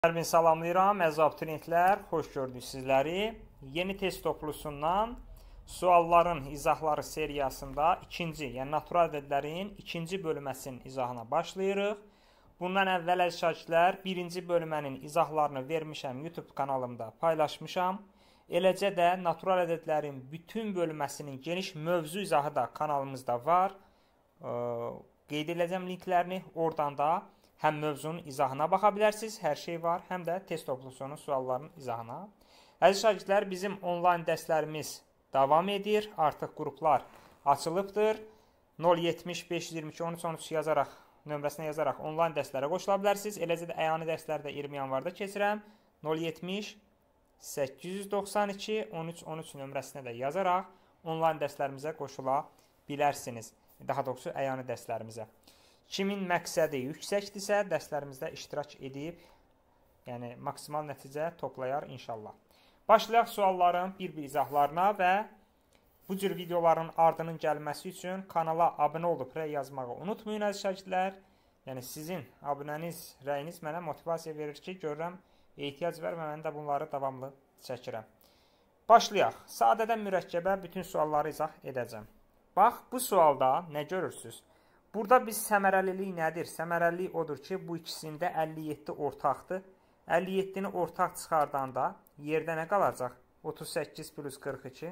Hər birini salamlayıram, əziz abituriyentlər, xoş gördük sizləri. Yeni test toplusundan sualların izahları seriyasında ikinci, yəni natural ədədlərin ikinci bölməsinin izahına başlayırıq. Bundan əvvəl əziz şagirdlər, birinci bölmənin izahlarını vermişəm, YouTube kanalımda paylaşmışam. Eləcə də natural ədədlərin bütün bölməsinin geniş mövzu izahı da kanalımızda var. Qeyd edəcəm linklərini, oradan da həm mövzunun izahına baxa bilərsiniz, hər şey var, həm də test toplusunun suallarının izahına. Əziz şagirdlər, bizim onlayn dərslərimiz davam edir, artıq qruplar açılıbdır. 070 522 1313 yazaraq, nömrəsinə yazaraq onlayn dərslərə qoşula bilərsiniz. Eləcə də əyani dərslərdə 20 yanvarda keçirəm. 070 892 1313 nömrəsinə də yazaraq onlayn dərslərimizə qoşula bilərsiniz. Daha doğrusu əyani dərslərimizə. Kimin məqsədi yüksəkdirsə, dərslərimizdə iştirak edib, yəni maksimal nəticə toplayar inşallah. Başlayaq sualların bir-bir izahlarına və bu cür videoların ardının gəlməsi üçün kanala abunə olub rəy yazmağı unutmayın əziz şagirdlər. Yəni sizin abunəniz, rəyiniz mənə motivasiya verir ki, görürəm ehtiyac var və mən də bunları davamlı çəkirəm. Başlayaq. Sadədən mürəkkəbə bütün sualları izah edəcəm. Bax, bu sualda nə görürsünüz? Burada biz səmərəlilik nədir? Səmərəlilik odur ki, bu ikisində 57 ortaqdır. 57-ni ortaq çıxardanda yerdə nə qalacaq? 38 plus 42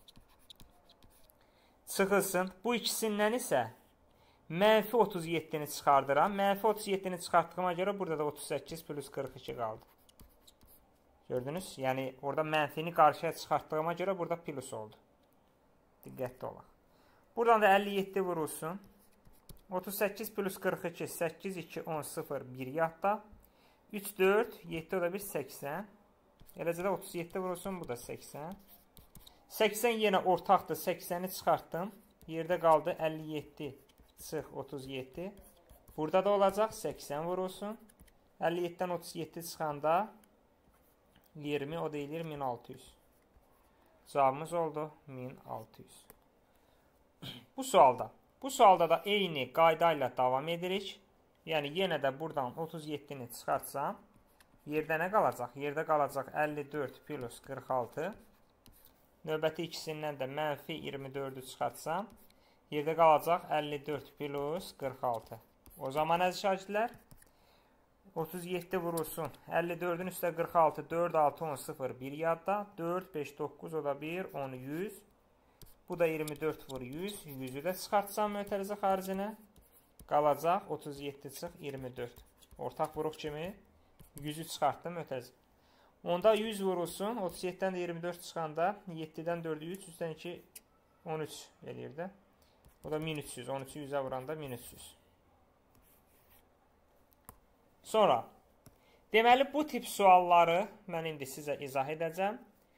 çıxılsın. Bu ikisindən isə mənfi 37-ni çıxardıram. Mənfi 37-ni çıxartdığıma görə burada da 38 plus 42 qaldı. Gördünüz? Yəni, orada mənfini qarşıya çıxartdığıma görə burada plus oldu. Diqqətli olaq. Buradan da 57 vurulsun. 38 plus 42, 8, 2, 10, 0, 1 yadda. 3, 4, 7, o da bir 80. Eləcə də 37 vurulsun, bu da 80. 80 yenə ortaqdır, 80-i çıxartdım. Yerdə qaldı 57, çıx 37. Burada da olacaq 80 vurulsun. 57-dən 37 çıxanda 20, o deyilir 1600. Cavabımız oldu 1600. Bu sualda da eyni qayda ilə davam edirik. Yəni, yenə də buradan 37-ni çıxartsam, yerdə nə qalacaq? Yerdə qalacaq 54 plus 46. Növbəti ikisindən də mənfi 24-ü çıxartsam, yerdə qalacaq 54 plus 46. O zaman əziz şagirdlər, 37 vurulsun. 54-ün üstə 46, 4, 6, 10, 0, 1 yadda. 4, 5, 9, o da 1, 10, 100. Bu da 24 vur 100. 100-ü də çıxartsam mötərizə xaricinə. Qalacaq 37 çıx 24. Ortaq vuruq kimi 100-ü çıxartdım mötərizə. Onda 100 vurulsun. 37-dən də 24 çıxanda 7-dən 4-ü 3, 3-dən 2, 13 eləyir də. O da 1300. 13-ü 100-ə vuranda 1300. Sonra, deməli bu tip sualları mən indi sizə izah edəcəm.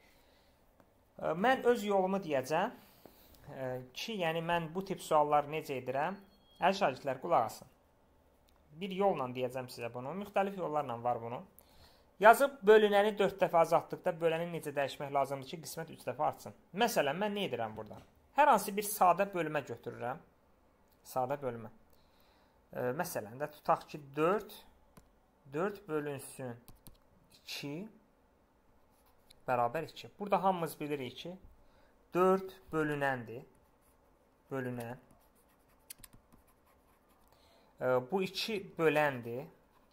Mən öz yolumu deyəcəm ki, yəni mən bu tip sualları necə edirəm? Əziz şagirdlər, qulaq asın. Bir yolla deyəcəm sizə bunu. Müxtəlif yollarla var bunu. Yazıb bölünəni 4 dəfə azaltdıqda böləni necə dəyişmək lazımdır ki, qismət 3 dəfə artsın. Məsələn, mən nə edirəm burada? Hər hansı bir sadə bölmə götürürəm. Sadə bölmə. Məsələn də tutaq ki, 4 bölünsün 2 bərabər 2. Burada hamımız bilirik ki, 4 bölünəndir. Bölünən. Bu 2 böləndir.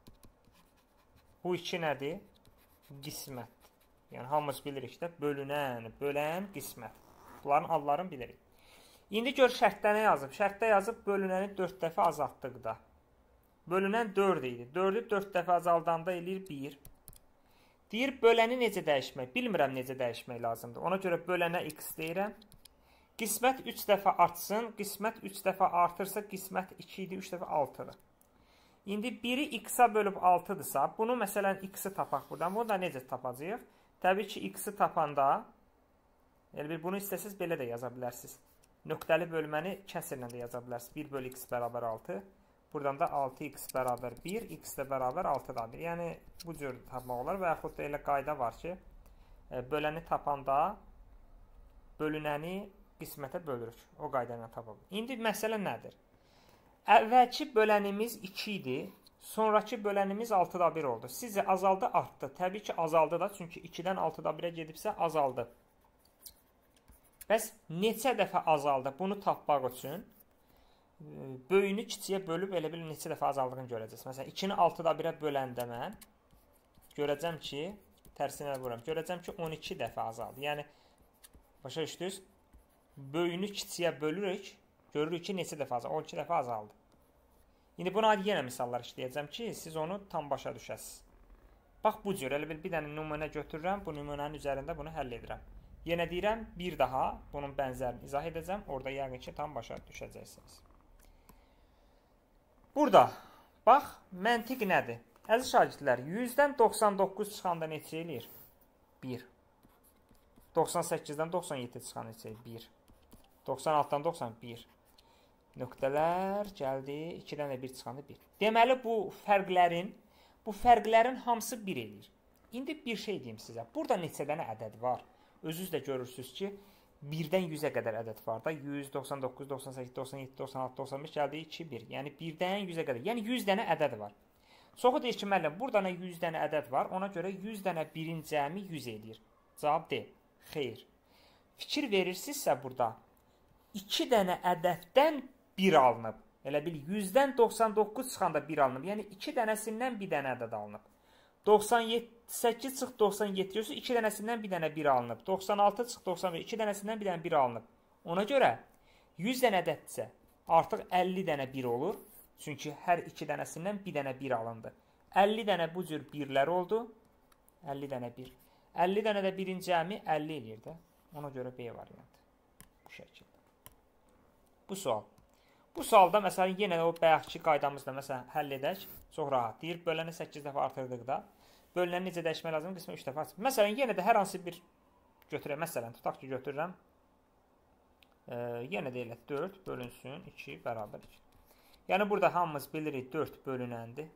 Bu 2 nədir? Qismət. Yəni, hamımız bilirik də, bölünən, bölən, qismət. Bunların adlarını bilirik. İndi gör şərtdə nə yazıb? Şərtdə yazıb bölünəni 4 dəfə azaltdıqda. Bölünən 4 idi. 4-ü 4 dəfə azaldanda eləyir 1. Deyir, böləni necə dəyişmək? Bilmirəm necə dəyişmək lazımdır. Ona görə bölənə x deyirəm. Qismət 3 dəfə artsın. Qismət 3 dəfə artırsa, qismət 2 idi, 3 dəfə 6-dır. İndi biri x-a bölüb 6-dırsa, bunu məsələn x-i tapaq buradan. Bunu da necə tapacaq? Təbii ki, x-i tapanda, bunu istəsiniz belə də yaza bilərsiniz. Nöqtəli bölməni kəsrlə də yaza bilərsiniz. 1 bölü x bərabər 6. Buradan da 6x bərabər 1, x də bərabər 6-dadır. Yəni, bu cür tapmaq olar və yaxud da elə qayda var ki, böləni tapanda bölünəni qismətə bölürük. O qayda ilə tapaq. İndi məsələ nədir? Əvvəlki bölənimiz 2 idi. sonrakı bölənimiz 6-da 1 oldu. Sizcə azaldı, artdı? Təbii ki, azaldı da, çünki 2-dən 6-da 1-ə gedibsə azaldı. Bəs neçə dəfə azaldı? Bunu tapmaq üçün böyüyünü kiçiyə bölüb elə bil neçə dəfə azaldığını görəcəksiniz. Məsələn, 2-ni 6-da 1-ə böləndə mən görəcəm ki, tərsinə vururam. Görəcəm ki, 12 dəfə azaldı. Yəni, başa düşdünüz? Böyüyünü kiçiyə bölürük, görürük ki, neçə dəfə azaldı? 12 dəfə azaldı. İndi buna aid yenə misallar işləyəcəm ki, siz onu tam başa düşəsiniz. Bax, bu cür, elə bir dənə nümunə götürürəm, bu nümunənin üzərində bunu həll edirəm. Yenə deyirəm, bir daha bunun bənzərini izah edəcəm. Orada yəqin ki, tam başa düşəcəksiniz. Burada, bax, məntiq nədir? Əziz şagirdlər, 100-dən 99 çıxanda neçə eləyir? 1. 98-dən 97 çıxanda neçə eləyir? 1. 96-dan 91. Nöqtələr gəldi, 2-dən də 1 çıxanda 1. Deməli, bu fərqlərin hamısı 1 eləyir. İndi bir şey deyim sizə. Burada neçə dənə ədəd var? Özünüz də görürsünüz ki, 1-dən 100-ə qədər ədəd var da. 100, 99, 98, 97, 96, 95 gəldi 2, 1. Yəni 1-dən 100-ə qədər. Yəni 100 dənə ədəd var. Çoxu deyir ki, müəllim, burada 100 dənə ədəd var. Ona görə 100 dənə birin cəmi 100 eləyir. Cavab D. Xeyr. Fikir verirsinizsə burada 2 dənə ədəddən 1 alınıb. Elə bil 100-dən 99 çıxanda 1 alınıb. Yəni 2 dənəsindən 1 dənə ədəd alınıb. 98 çıx 97 görürsünüz, 2 dənəsindən 1 dənə 1 alınıb. 96 çıx 91, 2 dənəsindən 1 dənə 1 alınıb. Ona görə 100 dənə ədəddirsə, artıq 50 dənə 1 olur. Çünki hər 2 dənəsindən 1 dənə 1 alındı. 50 dənə bu cür 1-lər oldu. 50 dənə 1. 50 dənə də 1-in cəmi 50 eləyir də. Ona görə B variantı. Bu şəkildə. Bu sual. Bu sualda məsələn yenə o bayaqki qaydamızla məsələn həll edək. Çox rahat. Deyir, böləni 8 dəfə artırdıqda bölünəni necə dəyişmək lazım? Qismə 3 dəfə artırmaq. Məsələn, yenə də hər hansı bir götürək. Məsələn, tutaq ki, götürürəm. Yenə də elə 4 bölünsün 2 bərabər 2. Yəni, burada hamımız bilirik 4 bölünəndir.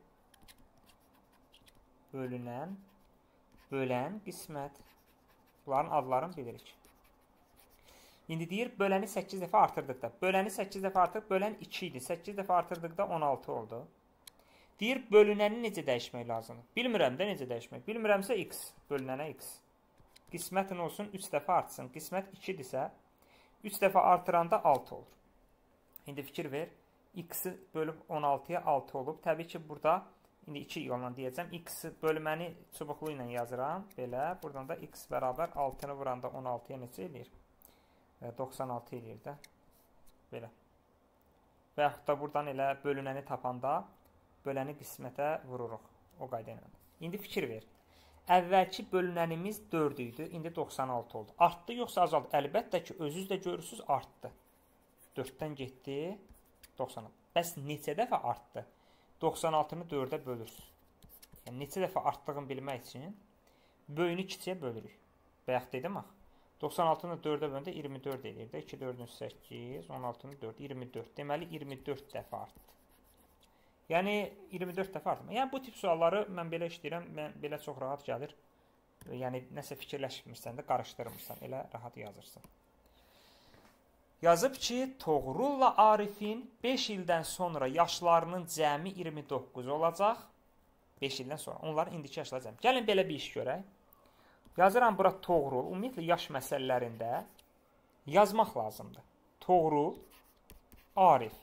Bölünən, bölən, qismət. Bunların adlarını bilirik. İndi deyir, böləni 8 dəfə artırdıqda. Böləni 8 dəfə artıq, bölən 2 idi. 8 dəfə artırdıqda 16 oldu. Deyir, bölünəni necə dəyişmək lazımdır? Bilmirəm də necə dəyişmək. Bilmirəmsə x, bölünənə x. Qismətin olsun 3 dəfə artsın. Qismət 2-dirsə, 3 dəfə artıranda 6 olur. İndi fikir ver, x-i bölüb 16-ya 6 olub. Təbii ki, burada, indi 2 yolla deyəcəm, x bölməni çubuqlu ilə yazıram. Belə, buradan da x bərabər 6-nı vuranda 16-ya neçə eləyir? 96 eləyir də. Belə. Və yaxud da buradan elə bölünəni tapanda böləni qismətə vururuq. O qayda ilə. İndi fikir ver. Əvvəlki bölünənimiz 4 idi. İndi 96 oldu. Artdı yoxsa azaldı? Əlbəttə ki, özünüz də görürsünüz, artdı. 4-dən getdi 96. Bəs neçə dəfə artdı? 96-nı 4-ə bölürsünüz. Yəni, neçə dəfə artdığını bilmək üçün böyünü kiçiyə bölürük. Bayaq dedim, 96-nı 4-ə bölündə 24 eləyir də. 2, 4-ün 8, 16-nı 4, 24. Deməli, 24 dəfə artdı. Yəni, 24 dəfə artırma. Yəni, bu tip sualları mən belə işləyirəm, mən belə çox rahat gəlir. Yəni, nəsə fikirləşmirsən də, qarışdırmırsan, elə rahat yazırsan. Yazıb ki, Toğrulla Arifin 5 ildən sonra yaşlarının cəmi 29 olacaq. 5 ildən sonra. Onların indiki yaşları cəmi. Gəlin, belə bir iş görək. Yazıram bura Toğrul. Ümumiyyətlə, yaş məsələlərində yazmaq lazımdır. Toğrul, Arif.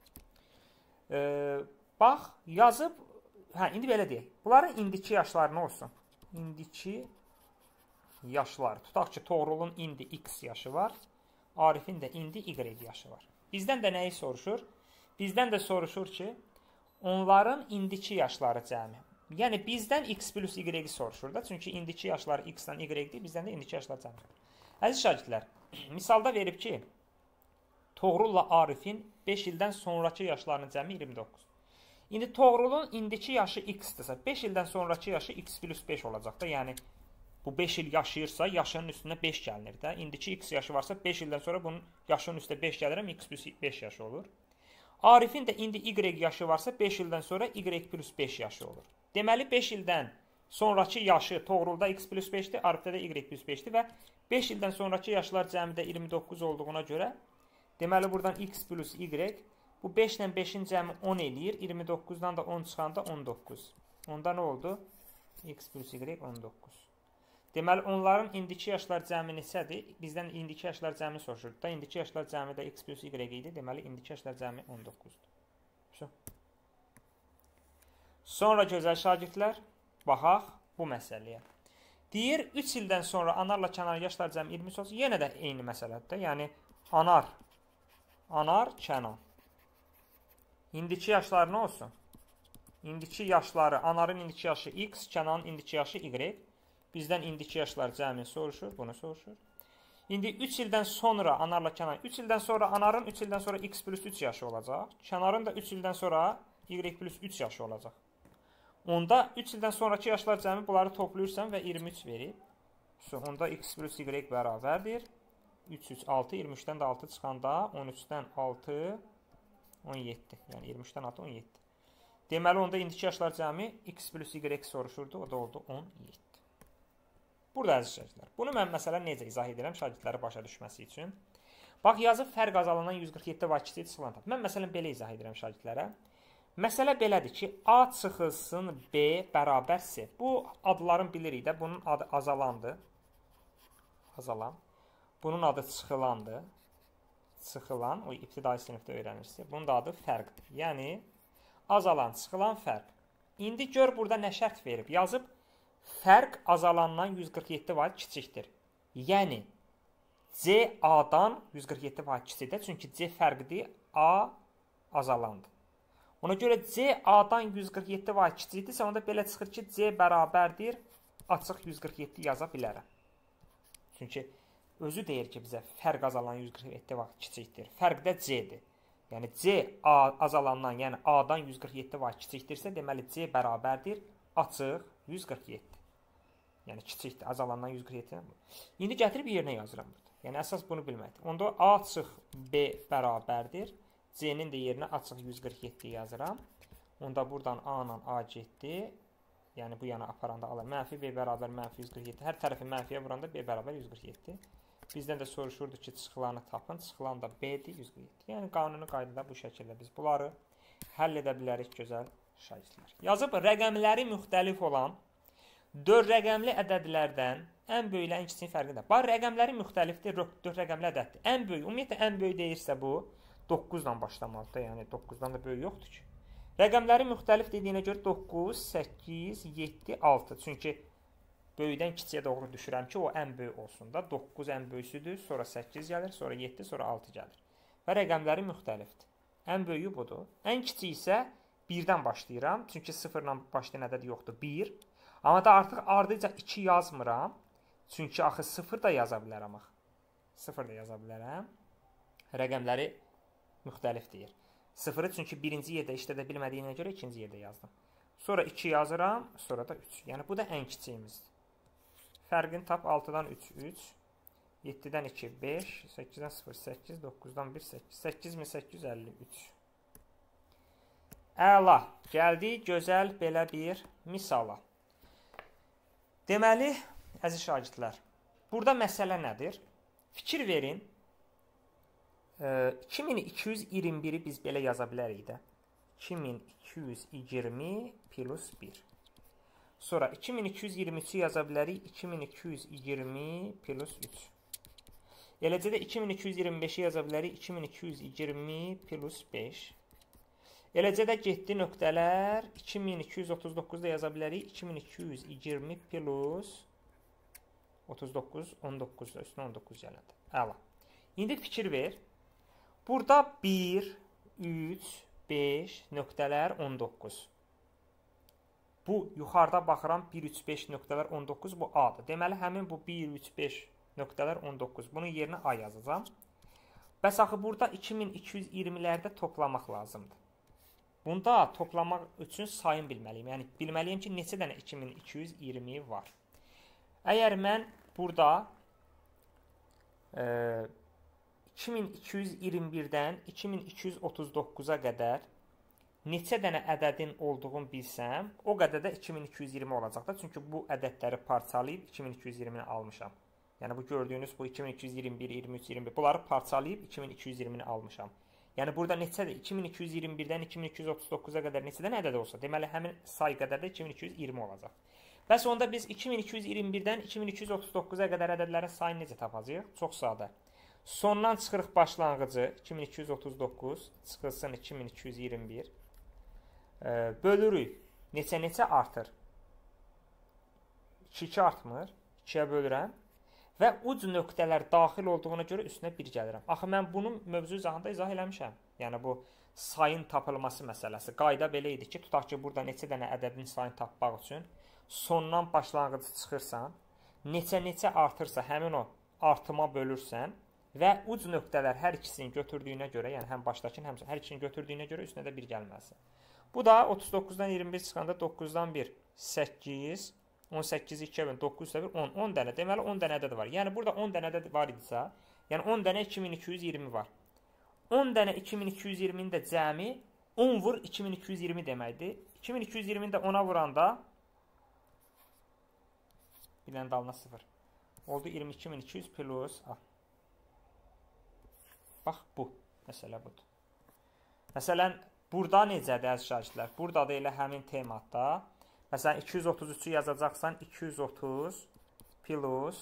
Bax, yazıb, indi belə deyək. Bunların indiki yaşları nə olsun? İndiki yaşları. Tutaq ki, Toğrulun indi x yaşı var. Arifin də indi y yaşı var. Bizdən də nəyi soruşur? Bizdən də soruşur ki, onların indiki yaşları cəmi. Yəni, bizdən x plus y soruşur da. Çünki indiki yaşları x-dan y-dir, bizdən də indiki yaşları cəmi. Əziz şagirdlər, misalda verib ki, Toğrulla Arifin 5 ildən sonraki yaşlarının cəmi 29. İndi Toğrulun indiki yaşı x-dirsə, 5 ildən sonraki yaşı x plus 5 olacaq da. Yəni, bu 5 il yaşayırsa, yaşının üstünə 5 gəlinir də. İndiki x yaşı varsa, 5 ildən sonra bunun yaşının üstə 5 gəlirəm, x plus 5 yaşı olur. Arifin də indi y yaşı varsa, 5 ildən sonra y plus 5 yaşı olur. Deməli, 5 ildən sonraki yaşı Toğrulda x plus 5-dir, Arifdə də y plus 5-dir və 5 ildən sonraki yaşlar cəmidə 29 olduğuna görə, deməli, buradan x plus y Bu 5 ilə 5-in cəmi 10 eləyir. 29-dan da 10 çıxanda 19. Onda nə oldu? X plus Y 19. Deməli, onların indiki yaşlar cəmi neçədir? Bizdən indiki yaşlar cəmi soruşurdu da. İndiki yaşlar cəmi də X plus Y idi. Deməli, indiki yaşlar cəmi 19-dur. Sonra gözəl şagirdlər, baxaq bu məsələyə. Deyir, 3 ildən sonra anarla kənar yaşlar cəmi 23 olsun. Yenə də eyni məsələdir. Yəni, anar, kənar. İndiki yaşlar nə olsun? İndiki yaşları, anarın indiki yaşı X, kənarın indiki yaşı Y. Bizdən indiki yaşlar cəmi soruşur, bunu soruşur. İndi 3 ildən sonra anarla kənar, 3 ildən sonra anarın 3 ildən sonra X plus 3 yaşı olacaq. Kənarın da 3 ildən sonra Y plus 3 yaşı olacaq. Onda 3 ildən sonraki yaşlar cəmi bunları toplayırsan və 23 verir. Onda X plus Y bərabərdir. 3, 3, 6, 23-dən də 6 çıxanda 13-dən 6, 17. Yəni 23-dən 6, 17. Deməli, onda indiki yaşlar cəmi X plus Y soruşurdu. O da oldu 17. Burada əziz şagirdlər. Bunu mən məsələn necə izah edirəm şagirdləri başa düşməsi üçün. Bax, yazıb fərq azalandan 147 var kiçik çıxılan tap. Mən məsələn belə izah edirəm şagirdlərə. Məsələ belədir ki, A çıxılsın B bərabər C. Bu adların bilirik də. Bunun adı azalandır. Azalan. Bunun adı çıxılandır. Çıxılan. O ibtidai sinifdə öyrənirsiniz. Bunun da adı fərqdir. Yəni, azalan, çıxılan fərq. İndi gör burada nə şərt verib. Yazıb, fərq azalandan 147 var kiçikdir. Yəni, C A-dan 147 var kiçikdir. Çünki C fərqdir, A azalandır. Ona görə C A-dan 147 var kiçikdirsə, onda belə çıxır ki, C bərabərdir, açıq 147 yaza bilərəm. Çünki özü deyir ki, bizə fərq azalan 147 var kiçikdir. Fərq də C-dir. Yəni, C azalandan, yəni A-dan 147 var kiçikdirsə, deməli C bərabərdir, açıq 147. Yəni, kiçikdir, azalandan 147. İndi gətirib yerinə yazıram burada. Yəni, əsas bunu bilməkdir. Onda A açıq B bərabərdir. C-nin də yerinə açıq 147 yazıram. Onda buradan A ilə A getdi. Yəni, bu yana aparanda alır. Mənfi B bərabər mənfi 147. Hər tərəfi mənfiyə vuranda B bərabər 147. Bizdən də soruşurdu ki, çıxılanı tapın. Çıxılan da B-dir 147. Yəni, qanuni qaydada bu şəkildə biz bunları həll edə bilərik gözəl şagirdlər. Yazıb rəqəmləri müxtəlif olan 4 rəqəmli ədədlərdən ən böyük ilə ən kiçiyin fərqidir. Bax, rəqəmləri müxtəlifdir, 4 rəqəmli ədəddir. Ən böyük, ümumiyyətlə ən böyük deyirsə bu 9 ilə başlamalıdır. Yəni 9-dan da böyük yoxdur ki. Rəqəmləri müxtəlif dediyinə görə 9, 8, 7, 6. Çünki böyükdən kiçiyə doğru düşürəm ki, o ən böyük olsun da. 9 ən böyüsüdür, sonra 8 gəlir, sonra 7, sonra 6 gəlir. Və rəqəmləri müxtəlifdir. Ən böyüyü budur. Ən kiçik isə 1-dən başlayıram. Çünki 0 ilə başlayan ədəd yoxdur, 1. Amma da artıq ardıca 2 yazmıram. Çünki axı 0 da yaza bilərəm. 0 da yaza bilərəm. Rəqəmləri müxtəlif deyir. 0-ı çünki birinci yerdə işlədə bilmədiyinə görə ikinci yerdə yazdım. Sonra 2 yazıram, sonra da 3. Yəni bu da ən kiçiyimizdir. Fərqini tap 6-dan 3, 3. 7-dən 2, 5. 8-dən 0, 8. 9-dan 1, 8. 8853. Əla. Gəldik gözəl belə bir misala. Deməli, əziz şagirdlər, burada məsələ nədir? Fikir verin. 2221-i biz belə yaza bilərik də. 2220 plus 1. Sonra 2223-ü yaza bilərik. 2220 plus 3. Eləcə də 2225-i yaza bilərik. 2220 plus 5. Eləcə də getdi nöqtələr. 2239-da yaza bilərik. 2220 plus 39, 19-da üstünə 19 gələndir. Əla. İndi fikir ver. Burada 1, 3, 5, nöqtələr 19. Bu, yuxarıda baxıram 1, 3, 5 nöqtələr 19, bu A-dır. Deməli, həmin bu 1, 3, 5 nöqtələr 19. Bunun yerinə A yazacağım. Bəs axı burada 2220-lərdə toplamaq lazımdır. Bunda toplamaq üçün sayın bilməliyim. Yəni, bilməliyim ki, neçə dənə 2220 var. Əgər mən burada 2221-dən 2239-a qədər neçə dənə ədədin olduğunu bilsəm, o qədər də 2220 olacaq da. Çünki bu ədədləri parçalayıb 2220-ni almışam. Yəni, bu gördüyünüz bu 2221, 23, 21, bunları parçalayıb 2220-ni almışam. Yəni burada neçədir? 2221-dən 2239-a qədər neçədən ədəd olsa, deməli həmin say qədər də 2220 olacaq. Bəs onda biz 2221-dən 2239-a qədər ədədlərin sayını necə tapacağıq? Çox sadə. Sondan çıxırıq başlanğıcı 2239 çıxılsın 2221 bölürük. Neçə artır? 2 artmır. 2-yə bölürəm. Və uc nöqtələr daxil olduğuna görə üstünə 1 gəlirəm. Axı mən bunu mövzu izahında izah eləmişəm. Yəni bu sayın tapılması məsələsi. Qayda belə idi ki, tutaq ki, burada neçə dənə ədədin sayını tapmaq üçün sondan başlanğıcı çıxırsan, neçə artırsa həmin o artıma bölürsən və uc nöqtələr hər ikisini götürdüyünə görə, yəni həm başdakını, həm hər ikisini götürdüyünə görə üstünə də 1 gəlməlisən. Bu da 39-dan 21 çıxanda 9-dan 1 8, 18-i 2-yə bölün, 9 üstə 1, 10. 10 dənə. Deməli, 10 dənə ədəd var. Yəni, burada 10 dənə ədəd var idisə, yəni 10 dənə 2220 var. 10 dənə 2220-nin də cəmi 10 vur 2220 deməkdir. 2220-ni də 10-a vuranda bir dənə dalına 0. Oldu 22200 plus A. Bax, bu. Məsələ budur. Məsələn, burada necədir əziz şagirdlər? Burada da elə həmin tematda. Məsələn, 233-ü yazacaqsan, 230 plus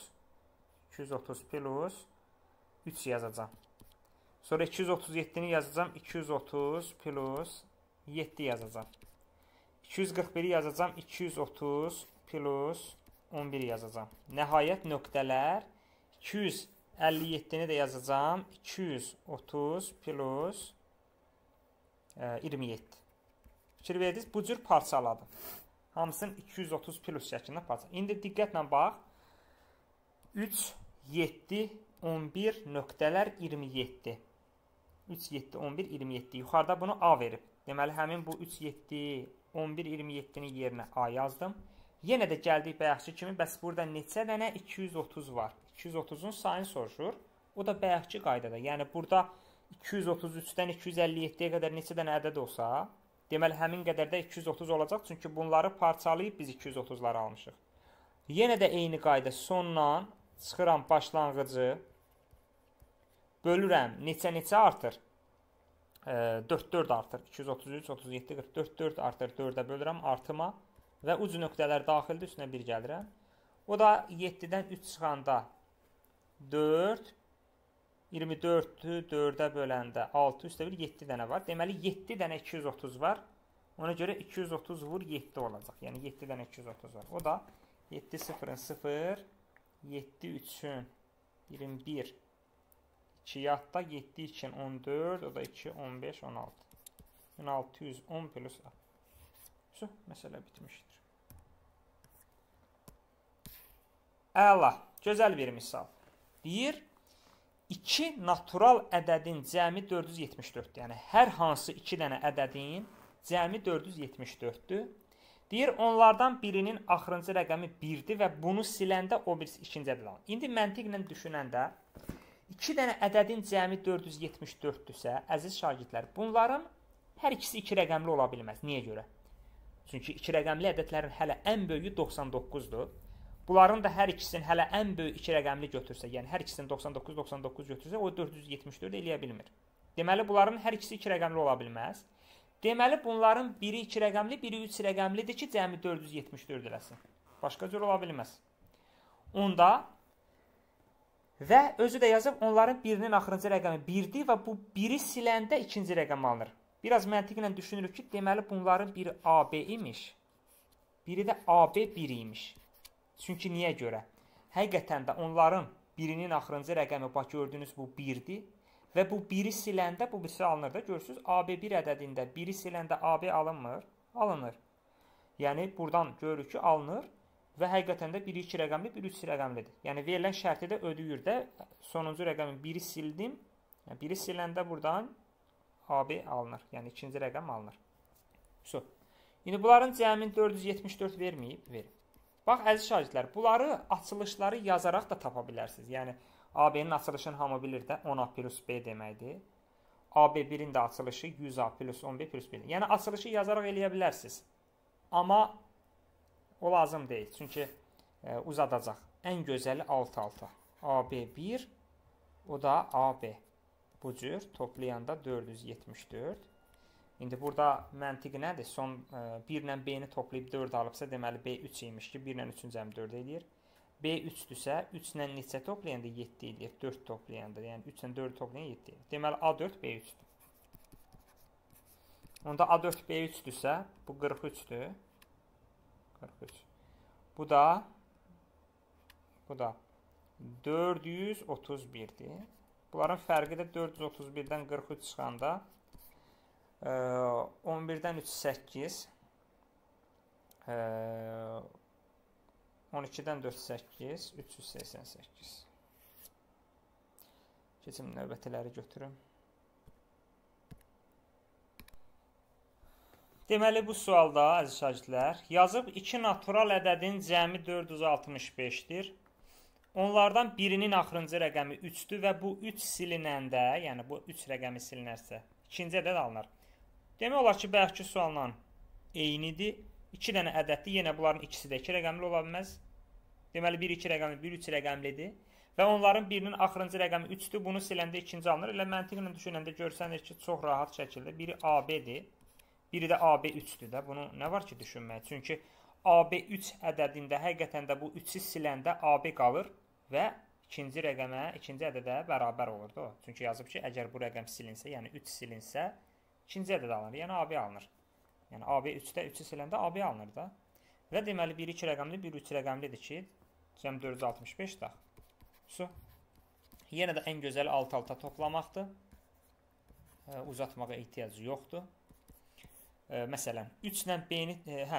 3 yazacam. Sonra 237-ni yazacam, 230 plus 7 yazacam. 241-i yazacam, 230 plus 11 yazacam. Nəhayət nöqtələr 257-ni də yazacam, 230 plus 27. Fikir verdiniz, bu cür parçaladım. Hamısını 230 plus şəklində parçaladım. İndi diqqətlə bax. 3, 7, 11 nöqtələr 27. 3, 7, 11, 27. Yuxarıda bunu A verib. Deməli, həmin bu 3, 7, 11, 27-nin yerinə A yazdım. Yenə də gəldik bayaqçı kimi, bəs burada neçə dənə 230 var? 230-un sayını soruşur. O da bayaqçı qaydada. Yəni, burada 233-dən 257-yə qədər neçə dənə ədəd olsa, deməli, həmin qədər də 230 olacaq. Çünki bunları parçalayıb biz 230-ları almışıq. Yenə də eyni qayda sondan çıxıram başlanğıcı, bölürəm, neçə artır? 4 artır. 233, 37, 44, 4 artır. 4-ə bölürəm artıma və uc nöqtələr daxildir, üstünə 1 gəlirəm. O da 7-dən 3 çıxanda 4, 24-ü 4-ə böləndə 6 üstə 1, 7 dənə var. Deməli, 7 dənə 230 var. Ona görə 230 vur 7 olacaq. Yəni, 7 dənə 230 var. O da 7 0-ın 0, 7 3-ün 21, 2 yadda, 7 2-nin 14, o da 2, 15, 16. 1610 plus A. Məsələ bitmişdir. Əla, gözəl bir misal. Deyir, 2 natural ədədin cəmi 474-dür. Yəni, hər hansı 2 dənə ədədin cəmi 474-dür. Deyir, onlardan birinin axırıncı rəqəmi 1-dir və bunu siləndə o birisi ikinci ədəd alır. İndi məntiqlə düşünəndə 2 dənə ədədin cəmi 474-dürsə, əziz şagirdlər, bunların hər ikisi 2 rəqəmli ola bilməz. Niyə görə? Çünki 2 rəqəmli ədədlərin hələ ən böyüyü 99-dur. Bunların da hər ikisinin hələ ən böyük 2 rəqəmli götürsə, yəni hər ikisinin 99 götürsə, o 474 eləyə bilmir. Deməli, bunların hər ikisi 2 rəqəmli ola bilməz. Deməli, bunların biri 2 rəqəmli, biri 3 rəqəmlidir ki, cəmi 474 eləsin. Başqa cür ola bilməz. Onda və özü də yazıb, onların birinin axırıncı rəqəmi 1-dir və bu biri siləndə ikinci rəqəm alınır. Biraz məntiqlə düşünürük ki, deməli, bunların biri AB imiş, biri də AB 1 imiş. Çünki niyə görə? Həqiqətən də onların birinin axırıncı rəqəmi, bax, gördüyünüz bu 1-dir. Və bu biri siləndə bu birisi alınır da. Görürsünüz, AB1 ədədində biri siləndə AB alınmır, alınır. Yəni, buradan görürük ki, alınır və həqiqətən də biri 2 rəqəmli, biri 3 rəqəmlidir. Yəni, verilən şərti də ödəyir də. Sonuncu rəqəmin biri sildim. Yəni, biri siləndə buradan AB alınır. Yəni, ikinci rəqəm alınır. İndi bunların cəmin 474 verməyib, verir. Bax, əziz şagirdlər, bunları açılışları yazaraq da tapa bilərsiniz. Yəni, AB-nin açılışını hamı bilir də 10A plus B deməkdir. AB1-in də açılışı 100A plus 11 plus B. Yəni, açılışı yazaraq eləyə bilərsiniz. Amma o lazım deyil. Çünki uzadacaq. Ən gözəli 6-6. AB1, o da AB. Bu cür toplayanda 474. İndi burada məntiqi nədir? Son 1 ilə B-ni toplayıb 4 alıbsa, deməli B 3 imiş ki, 1 ilə 3-ün cəmi 4 eləyir. B 3-dürsə, 3 ilə neçə toplayanda 7 eləyir, 4 toplayanda, yəni 3 ilə 4 toplayanda 7 eləyir. Deməli A4 B3-dür. Onda A4 B3-dürsə, bu 43-dür. 43. Bu da 431-dir. Bunların fərqi də 431-dən 43 çıxanda 11-dən 3 8, 12-dən 4 8, 388. Keçim növbətiləri götürüm. Deməli, bu sualda, əziz şagirdlər, yazıb 2 natural ədədin cəmi 465-dir. Onlardan birinin axırıncı rəqəmi 3-dür və bu 3 silinəndə, yəni bu 3 rəqəmi silinərsə, ikinci ədəd alınır. Demək olar ki, bəlkə sualla eynidir. 2 dənə ədəddir, yenə bunların ikisi də 2 rəqəmli ola bilməz. Deməli, 1 2 rəqəmli, 1 3 rəqəmlidir. Və onların birinin axırıncı rəqəmi 3-dür. Bunu siləndə ikinci alınır. Elə məntiqlə düşünəndə görsənir ki, çox rahat şəkildə biri AB-dir, biri də AB3-dür də. Bunu nə var ki, düşünmək? Çünki AB3 ədədində həqiqətən də bu 3-ü siləndə AB qalır və ikinci rəqəmə, ikinci ədədə bərabər olurdu. Çünki yazıb ki, əgər bu rəqəm silinsə, yəni 3 silinsə, ikinci ədəd alınır, yəni AB alınır. Yəni AB3-də 3-ü siləndə AB alınır da. Və deməli 1 2 rəqəmli, 1 3 rəqəmlidir ki, cəm 465 da. Yenə də ən gözəli alt-alta toplamaqdır. Uzatmağa ehtiyacı yoxdur. Məsələn, 3 ilə B-ni,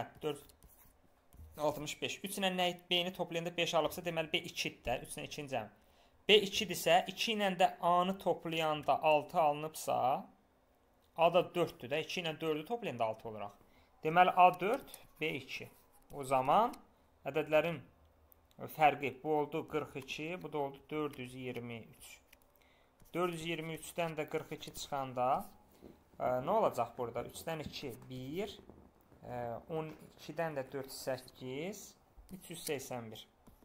465. 3 ilə B-ni toplayanda 5 alıbsa, deməli B2-dir də, 3 ilə 2-ci cəm. B2-dirsə, 2 ilə də A-nı toplayanda 6 alınıbsa, A da 4-dür də, 2 ilə 4-ü toplayanda 6 olaraq. Deməli, A4, B2. O zaman ədədlərin fərqi bu oldu 42, bu da oldu 423. 423-dən də 42 çıxanda nə olacaq burada? 3-dən 2, 1, 12-dən də 4, 8, 381.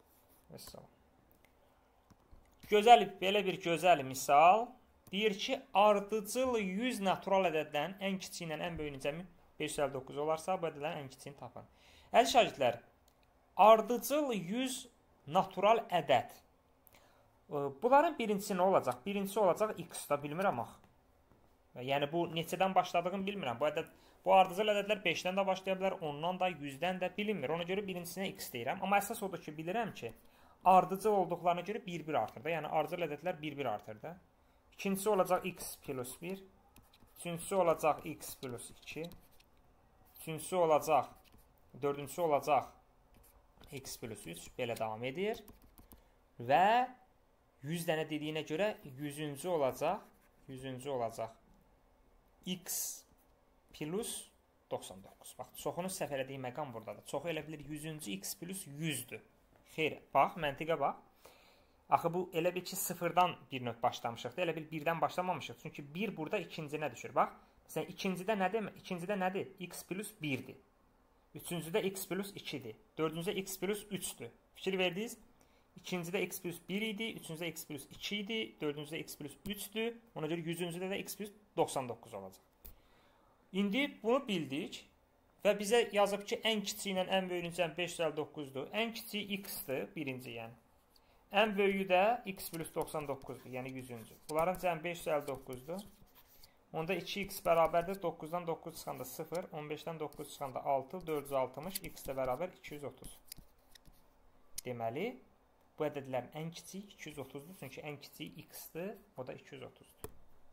Gözəl, belə bir gözəl misal. Deyir ki, ardıcıl 100 natural ədəddən ən kiçiyi ilə ən böyüyünün cəmi 559 olarsa, bu ədədlərin ən kiçiyini tapın. Əziz şagirdlər, ardıcıl 100 natural ədəd. Bunların birincisi nə olacaq? Birincisi olacaq x-da, bilmirəm axı. Yəni, bu neçədən başladığını bilmirəm. Bu ardıcıl ədədlər 5-dən də başlaya bilər, 10-dan da, 100-dən də bilinmir. Ona görə birincisinə x deyirəm. Amma əsas odur ki, bilirəm ki, ardıcıl olduqlarına görə 1-1 artır da. Yəni, ardıcıl ədədlər 1-1 artır da. İkincisi olacaq x plus 1. Üçüncüsü olacaq x plus 2. Üçüncüsü olacaq, dördüncüsü olacaq x plus 3. Belə davam edir. Və 100 dənə dediyinə görə 100-cü olacaq x plus 99. Bax, çoxunu səhv elədiyi məqam buradadır. Çoxu elə bilir 100-cü x plus 100-dür. Xeyr, bax, məntiqə bax. Axı bu elə bil ki, sıfırdan bir növ başlamışıq da, elə bil birdən başlamamışıq. Çünki 1 burada ikincinə düşür. Bax, məsələn, ikincidə nədir? X plus 1-dir. Üçüncüdə x plus 2-dir. Dördüncüdə x plus 3-dür. Fikir verdiniz? İkincidə x plus 1 idi, üçüncüdə x plus 2 idi, dördüncüdə x plus 3-dür. Ona görə 100-cüdə də x plus 99 olacaq. İndi bunu bildik və bizə yazıb ki, ən kiçiyi ilə ən böyüyünün cəmi 559-dur. Ən kiçiyi x-dır, birinci yəni. Ən böyüyü də x plus 99-dur, yəni 100-cü. Bunların cəmi 559-dur. Onda 2x bərabərdir, 9-dan 9 çıxanda 0, 15-dən 9 çıxanda 6, 460, x də bərabər 230. Deməli, bu ədədlərin ən kiçiyi 230-dur, çünki ən kiçiyi x-dır, o da 230-dur.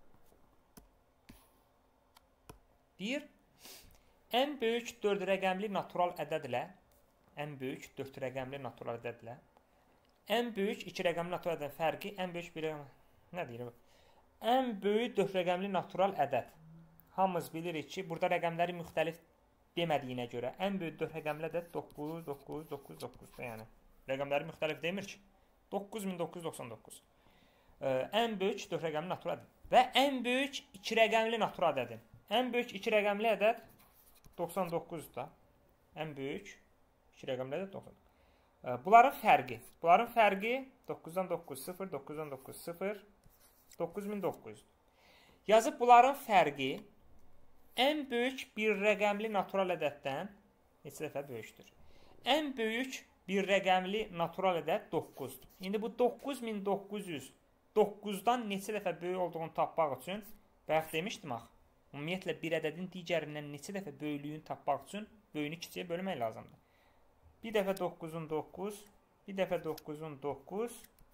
Deyir, ən böyük 4 rəqəmli natural ədədlə, ən böyük 4 rəqəmli natural ədədlə, ən böyük 2 rəqəmli natural ədədin fərqi, ən böyük 1 rəqəmli, nə deyir bu? Ən böyük 4 rəqəmli natural ədəd. Hamımız bilirik ki, burada rəqəmləri müxtəlif demədiyinə görə, ən böyük 4 rəqəmli ədəd 9, 9, 9, 9-da yəni. Rəqəmləri müxtəlif demir ki. 9999. Ən böyük 4 rəqəmli natural ədəd. Və ən böyük 2 rəqəmli natural ədədin. Ən böyük 2 rəqəmli ədəd 99-da. Ən böyük 2 rəqəmli ədəd 99. Bunların fərqi 9-dan 9 0, 9-dan 9 0, 9900. Yazıb bunların fərqi ən böyük bir rəqəmli natural ədəddən neçə dəfə böyükdür? Ən böyük bir rəqəmli natural ədəd 9-dur. İndi bu 9900 9-dan neçə dəfə böyük olduğunu tapmaq üçün bayaq demişdim axı. Ümumiyyətlə bir ədədin digərindən neçə dəfə böyüklüyünü tapmaq üçün böyüyünü kiçiyə bölmək lazımdır. Bir dəfə 9-un 9, bir dəfə 9-un 9.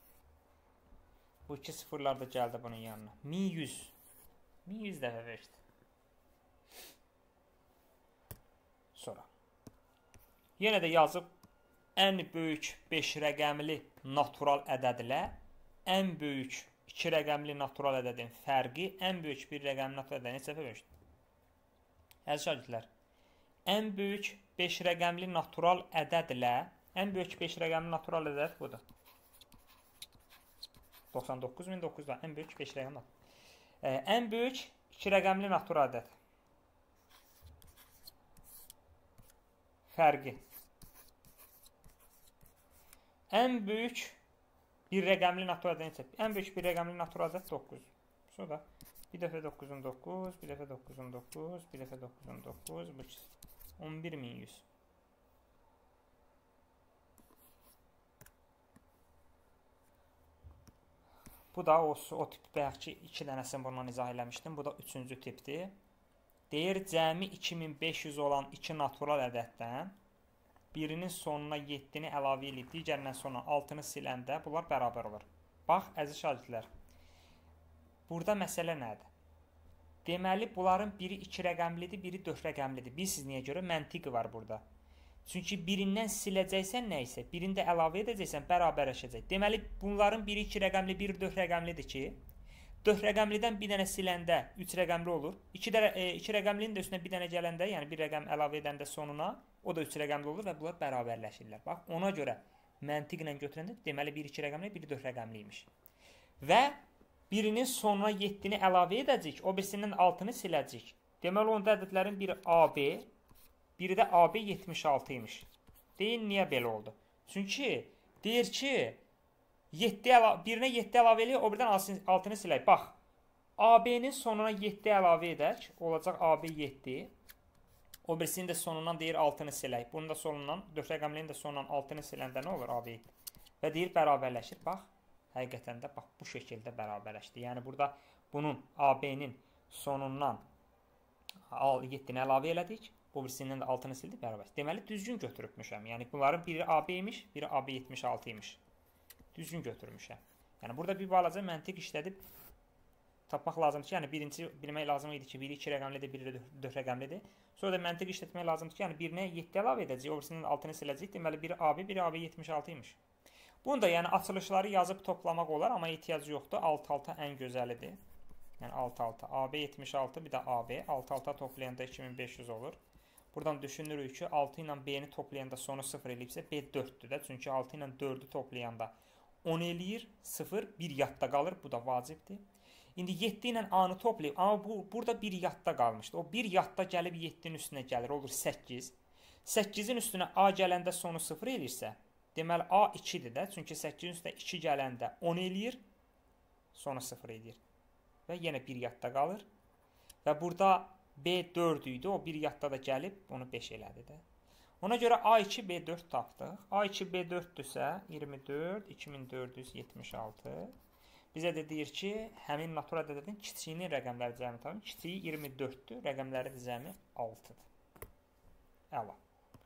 Bu iki sıfırlar da gəldi bunun yanına. 1100. 1100 dəfə verir. Sonra. Yenə də yazıb ən böyük 5 rəqəmli natural ədədlə ən böyük 2 rəqəmli natural ədədin fərqi ən böyük bir rəqəmli natural ədədin neçə dəfə böyükdür? Əziz şagirdlər, ən böyük 5 rəqəmli natural ədədlə ən böyük 5 rəqəmli natural ədəd budur. 99900-da ən böyük 5 rəqəmli. Ən böyük 2 rəqəmli natural ədəd. Fərqi. Ən böyük bir rəqəmli natural ədəd neçə? Ən böyük bir rəqəmli natural ədəd 9. Sonra bir dəfə 9-un 9, bir dəfə 9-un 9, bir dəfə 9-un 9, bu 11100. Bu da o tip bayaqki 2 dənəsini bundan izah eləmişdim. Bu da 3-cü tipdir. Deyir, cəmi 2500 olan 2 natural ədəddən birinin sonuna 7-ni əlavə edib, digərindən sonra 6-nı siləndə bunlar bərabər olur. Bax, əziz şagirdlər, burada məsələ nədir? Deməli, bunların biri 2 rəqəmlidir, biri 4 rəqəmlidir. Bilirsiniz niyə görə? Məntiqi var burada. Çünki birindən siləcəksən nə isə, birini də əlavə edəcəksən, bərabərləşəcək. Deməli, bunların biri 2 rəqəmli, biri 4 rəqəmlidir ki, 4 rəqəmlidən bir dənə siləndə 3 rəqəmli olur. 2 rəqəmlinin də üstünə bir dənə gələndə, yəni bir rəqəm əlavə edəndə sonuna, o da 3 rəqəmli olur və bunlar bərabərləşirlər. Bax, ona görə məntiqlə götürəndə deməli, biri 2 rəqəmli, biri 4 rəqəmli imiş. Və birinin sonuna 7-ni əlavə edəcək, o birisindən 6-nı siləcək. Deməli, onda ədədlərin biri AB, biri də AB 76 imiş. Deyin, niyə belə oldu? Çünki deyir ki, birinə 7 əlavə eləyək, o birdən 6-nı silək. Bax, AB-nin sonuna 7 əlavə edək, olacaq AB 7. O birisinin də sonundan deyir 6-nı silək. Bunun da sonundan, 4 rəqəmlinin də sonundan 6-nı siləndə nə olur AB 7? Və deyir bərabərləşir. Bax, həqiqətən də bax, bu şəkildə bərabərləşdi. Yəni, burada bunun AB-nin sonundan 7-ni əlavə elədik. Bu birisindən də 6-nı sildik, bərabərləşdi. Deməli, düzgün götürübmüşəm. Yəni, bunların biri AB imiş, biri AB 76 imiş. Düzgün götürmüşəm. Yəni, burada bir balaca məntiq işlədib tapmaq lazımdır ki, yəni birinci bilmək lazım idi ki, biri 2 rəqəmlidir, biri 4 rəqəmlidir. Sonra da məntiq işlətmək lazımdır ki, yəni birinə 7 əlavə edəcək, o birisinin 6-nı siləcək. Deməli, biri AB, biri AB 76 imiş. Bunu da yəni açılışları yazıb toplamaq olar, amma ehtiyac yoxdur. 6-6 ən gözəlidir. Yəni 6-6, AB 76, bir də AB. 6-6 toplayanda 2500 olur. Buradan düşünürük ki, 6 ilə B-ni toplayanda sonu 0 eləyibsə, B 4-dür də. Çünki 6 ilə 4-ü toplayanda 10 eləyir, 0, 1 yadda qalır. Bu da vacibdir. İndi 7 ilə A-nı toplayıb, amma burada 1 yadda qalmışdı. O 1 yadda gəlib 7-nin üstünə gəlir, olur 8. 8-in üstünə A gələndə sonu 0 eləyirsə, deməli A 2-dir də. Çünki 8-in üstünə 2 gələndə 10 eləyir, sonu 0 eləyir. Və yenə 1 yadda qalır. Və burada B 4 idi, o 1 yadda da gəlib, onu 5 elədi də. Ona görə A2, B4 tapdıq. A2, B4-dürsə 24, 2476. Bizə də deyir ki, həmin natural ədədin kiçiyinin rəqəmləri cəmi tapın. Kiçiyi 24-dür, rəqəmləri də cəmi 6-dır. Əla.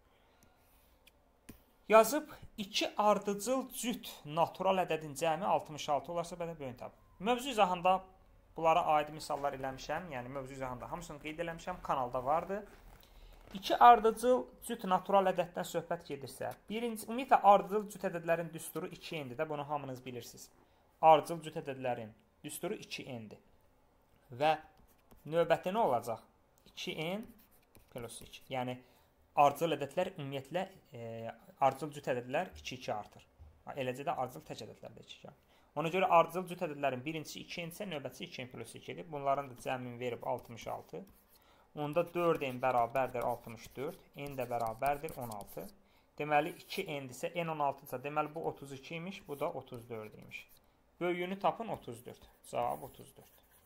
Yazıb 2 ardıcıl cüt natural ədədin cəmi 66 olarsa belə böyün tapın. Mövzu izahında bunlara aid misallar eləmişəm. Yəni, mövzu izahında hamısını qeyd eləmişəm. Kanalda vardı. 2 ardıcıl cüt natural ədəddən söhbət gedirsə, ümumiyyətlə ardıcıl cüt ədədlərin düsturu 2n'dir də, bunu hamınız bilirsiniz. Ardıcıl cüt ədədlərin düsturu 2n'dir. Və növbəti nə olacaq? 2n plus 2. Yəni, ardıcıl ədədlər ümumiyyətlə, ardıcıl cüt ədədlər 2-2 artır. Eləcə də ardıcıl tək ədədlər də 2-2 artır. Ona görə ardıcıl cüt ədədlərin birincisi 2n-sə, növbətisi 2n plus 2-dir. Bunların da cəmini verib 66. Onda 4n bərabərdir 64. N də bərabərdir 16. Deməli, 2n-dirsə, n 16-dırsa, deməli, bu 32 imiş, bu da 34 imiş. Böyüyünü tapın 34. Cavab 34.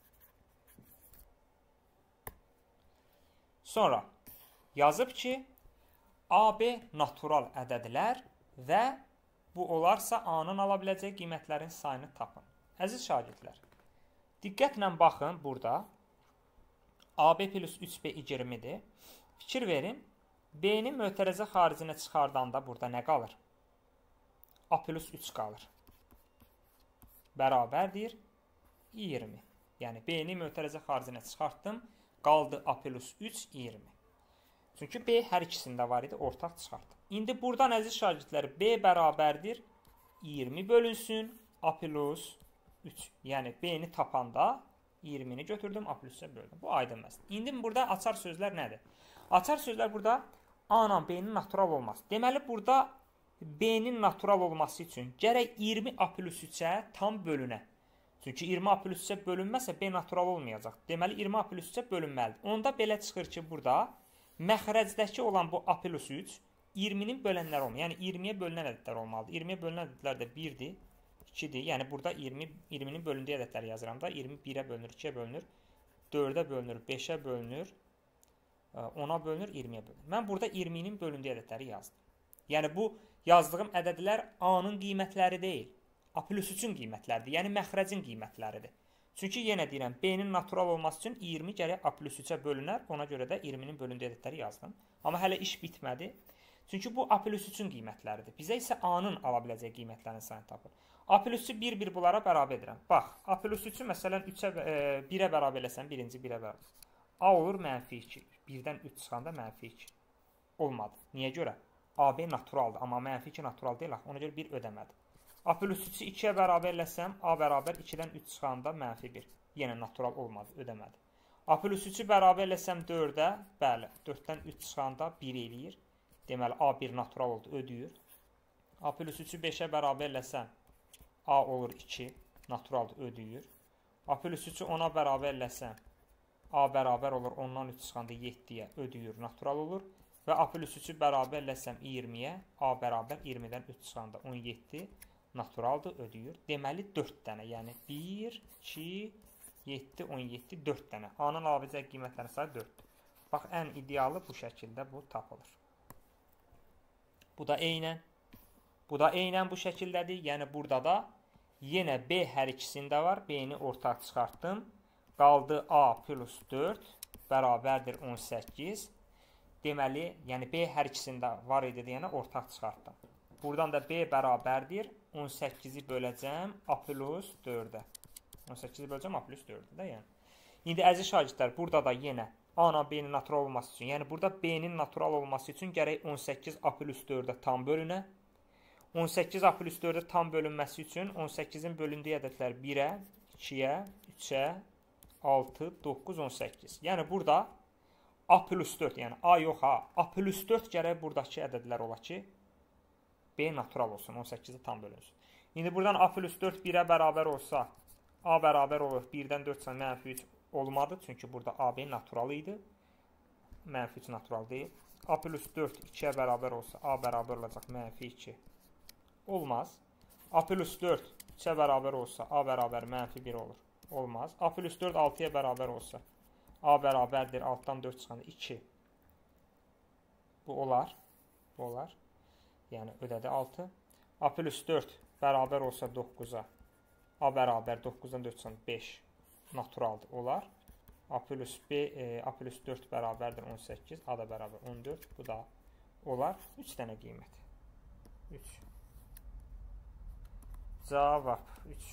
Sonra yazıb ki, AB natural ədədlər və bu olarsa A-nın ala biləcək qiymətlərin sayını tapın. Əziz şagirdlər, diqqətlə baxın burada. AB plus 3B 20-dir. Fikir verin, B-nin mötərəzə xaricinə çıxardanda burada nə qalır? A plus 3 qalır. Bərabərdir 20. Yəni B-ni mötərəzə xaricinə çıxartdım. Qaldı A plus 3, 20. Çünki B hər ikisində var idi, ortaq çıxartdım. İndi buradan əziz şagirdlər, B bərabərdir 20 bölünsün A plus 3. Yəni B-ni tapanda 20-ni götürdüm, A plus 3-ə böldüm. Bu aydın məsələ. İndi burada açar sözlər nədir? Açar sözlər burada A ilə B-nin natural olması. Deməli, burada B-nin natural olması üçün gərək 20 A plus 3-ə tam bölünə. Çünki 20 A plus 3-ə bölünməsə B natural olmayacaq. Deməli, 20 A plus 3-ə bölünməlidir. Onda belə çıxır ki, burada məxrəcdəki olan bu A plus 3 20-nin bölənləri olmalı. Yəni 20-yə bölünən ədədlər olmalıdır. 20-yə bölünən ədədlər də 1-dir, 2-dir. Yəni burada 20-nin bölündüyü ədədləri yazıram da. 20 1-ə bölünür, 2-yə bölünür, 4-ə bölünür, 5-ə bölünür, 10-a bölünür, 20-yə bölünür. Mən burada 20-nin bölündüyü ədədləri yazdım. Yəni bu yazdığım ədədlər A-nın qiymətləri deyil, A plus 3-ün qiymətləridir. Yəni məxrəcin qiymətləridir. Çünki yenə deyirəm, B-nin natural olması üçün 20 gərək A plus 3-ə bölünər. Ona görə də 20-nin bölündüyü ədədləri yazdım. Amma hələ iş bitmədi. Çünki bu A plus 3-ün qiymətləridir. Bizə isə A-nın ala biləcək qiymətlərini sayını tapır. A plus 3-ü 1-1 bunlara bərabər edirəm. Bax, A plus 3-ü məsələn 1-ə bərabər eləsəm, birinci 1-ə bərabər. A olur mənfi 2. 1-dən 3 çıxanda mənfi 2. Olmadı. Niyə görə? AB naturaldır, amma mənfi 2 natural deyil. Ona görə 1 ödəmədi. A plus 3-ü 2-yə bərabər eləsəm, A bərabər 2-dən 3 çıxanda mənfi 1. Yenə natural olmadı, ödəmədi. A plus 3-ü bərabər eləsəm 4-ə, bəli, 4-dən 3 çıxanda 1 eləyir. Deməli, A1 natural oldu, ödəyir. A plus 3-ü 5-ə bərabər eləsəm, A olur 2, naturaldır, ödəyir. A plus 3-ü 10-a bərabər eləsəm, A bərabər olur 10-dan 3 çıxanda 7-yə, ödəyir, natural olur. Və A plus 3-ü bərabər eləsəm 20-yə, A bərabər 20-dən 3 çıxanda 17, naturaldır, ödəyir. Deməli, 4 dənə, yəni 1, 2, 7, 17, 4 dənə. A-nın ala biləcək qiymətlərin sayı 4-dür. Bax, ən idealı bu şəkildə bu tapılır. Bu da eynən bu şəkildədir. Yəni, burada da yenə B hər ikisində var. B-ni ortaq çıxartdım. Qaldı A plus 4 bərabərdir 18. Deməli, yəni B hər ikisində var idi deyənə ortaq çıxartdım. Buradan da B bərabərdir 18-i böləcəm A plus 4-ə. 18-i böləcəm A plus 4-ə də yəni. İndi əziz şagirdlər, burada da yenə A ilə B-nin natural olması üçün, yəni burada B-nin natural olması üçün gərək 18 A plus 4-ə tam bölünə. 18 A plus 4-ə tam bölünməsi üçün 18-in bölündüyü ədədlər 1-ə, 2-yə, 3-ə, 6, 9, 18. Yəni burada A plus 4, yəni A yox ha, A plus 4 gərək buradakı ədədlər ola ki, B natural olsun, 18-i tam bölünsün. İndi buradan A plus 4 1-ə bərabər olsa, A bərabər olur, 1-dən 4 sən mənfi 3 olmadı, çünki burada AB natural idi. Mənfi 3 natural deyil. A plus 4 2-yə bərabər olsa, A bərabər olacaq mənfi 2. Olmaz. A plus 4 3-ə bərabər olsa, A bərabər mənfi 1 olur. Olmaz. A plus 4 6-ya bərabər olsa, A bərabərdir 6-dan 4 çıxanda 2. Bu olar. Bu olar. Yəni ödədi 6. A plus 4 bərabər olsa 9-a. A bərabər 9-dan 4 çıxanda 5 naturaldır. Olar. A plus 4 bərabərdir 18. A da bərabər 14. Bu da olar. 3 dənə qiymət. 3. Cavab 3.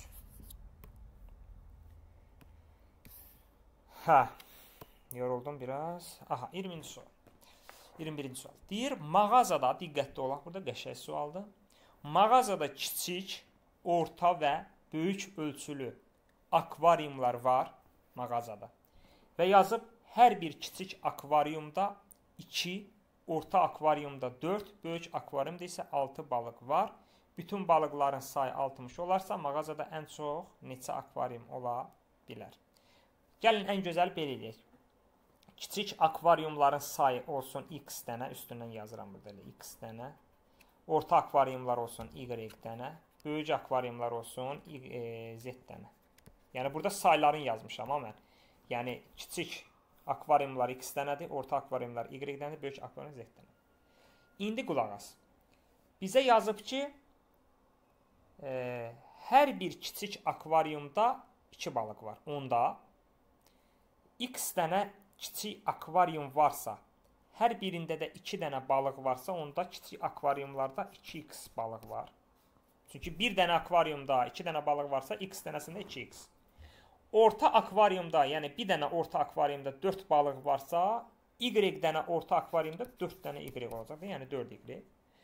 Hə. Yoruldum biraz. Aha, 20-ci sual. 21-ci sual. Deyir, mağazada, diqqətli olaq, burada qəşəng sualdır. Mağazada kiçik, orta və böyük ölçülü akvariumlar var mağazada. Və yazıb, hər bir kiçik akvariumda 2, orta akvariumda 4, böyük akvariumda isə 6 balıq var. Bütün balıqların sayı 60 olarsa, mağazada ən çox neçə akvarium ola bilər? Gəlin, ən gözəl belə eləyək. Kiçik akvariumların sayı olsun x dənə, üstündən yazıram burada x dənə. Orta akvariumlar olsun y dənə. böyük akvariumlar olsun, Z dənə. Yəni burada saylarını yazmışam ha mən. Yəni kiçik akvariumlar X dənədir, orta akvariumlar Y dənədir, böyük akvarium Z dənə. İndi qulaq as. Bizə yazıb ki, hər bir kiçik akvariumda 2 balıq var. Onda X dənə kiçik akvarium varsa, hər birində də 2 dənə balıq varsa, onda kiçik akvariumlarda 2x balıq var. Çünki bir dənə akvariumda 2 dənə balıq varsa, X dənəsində 2x. Orta akvariumda, yəni bir dənə orta akvariumda 4 balıq varsa, Y dənə orta akvariumda 4 dənə Y olacaq, yəni 4Y.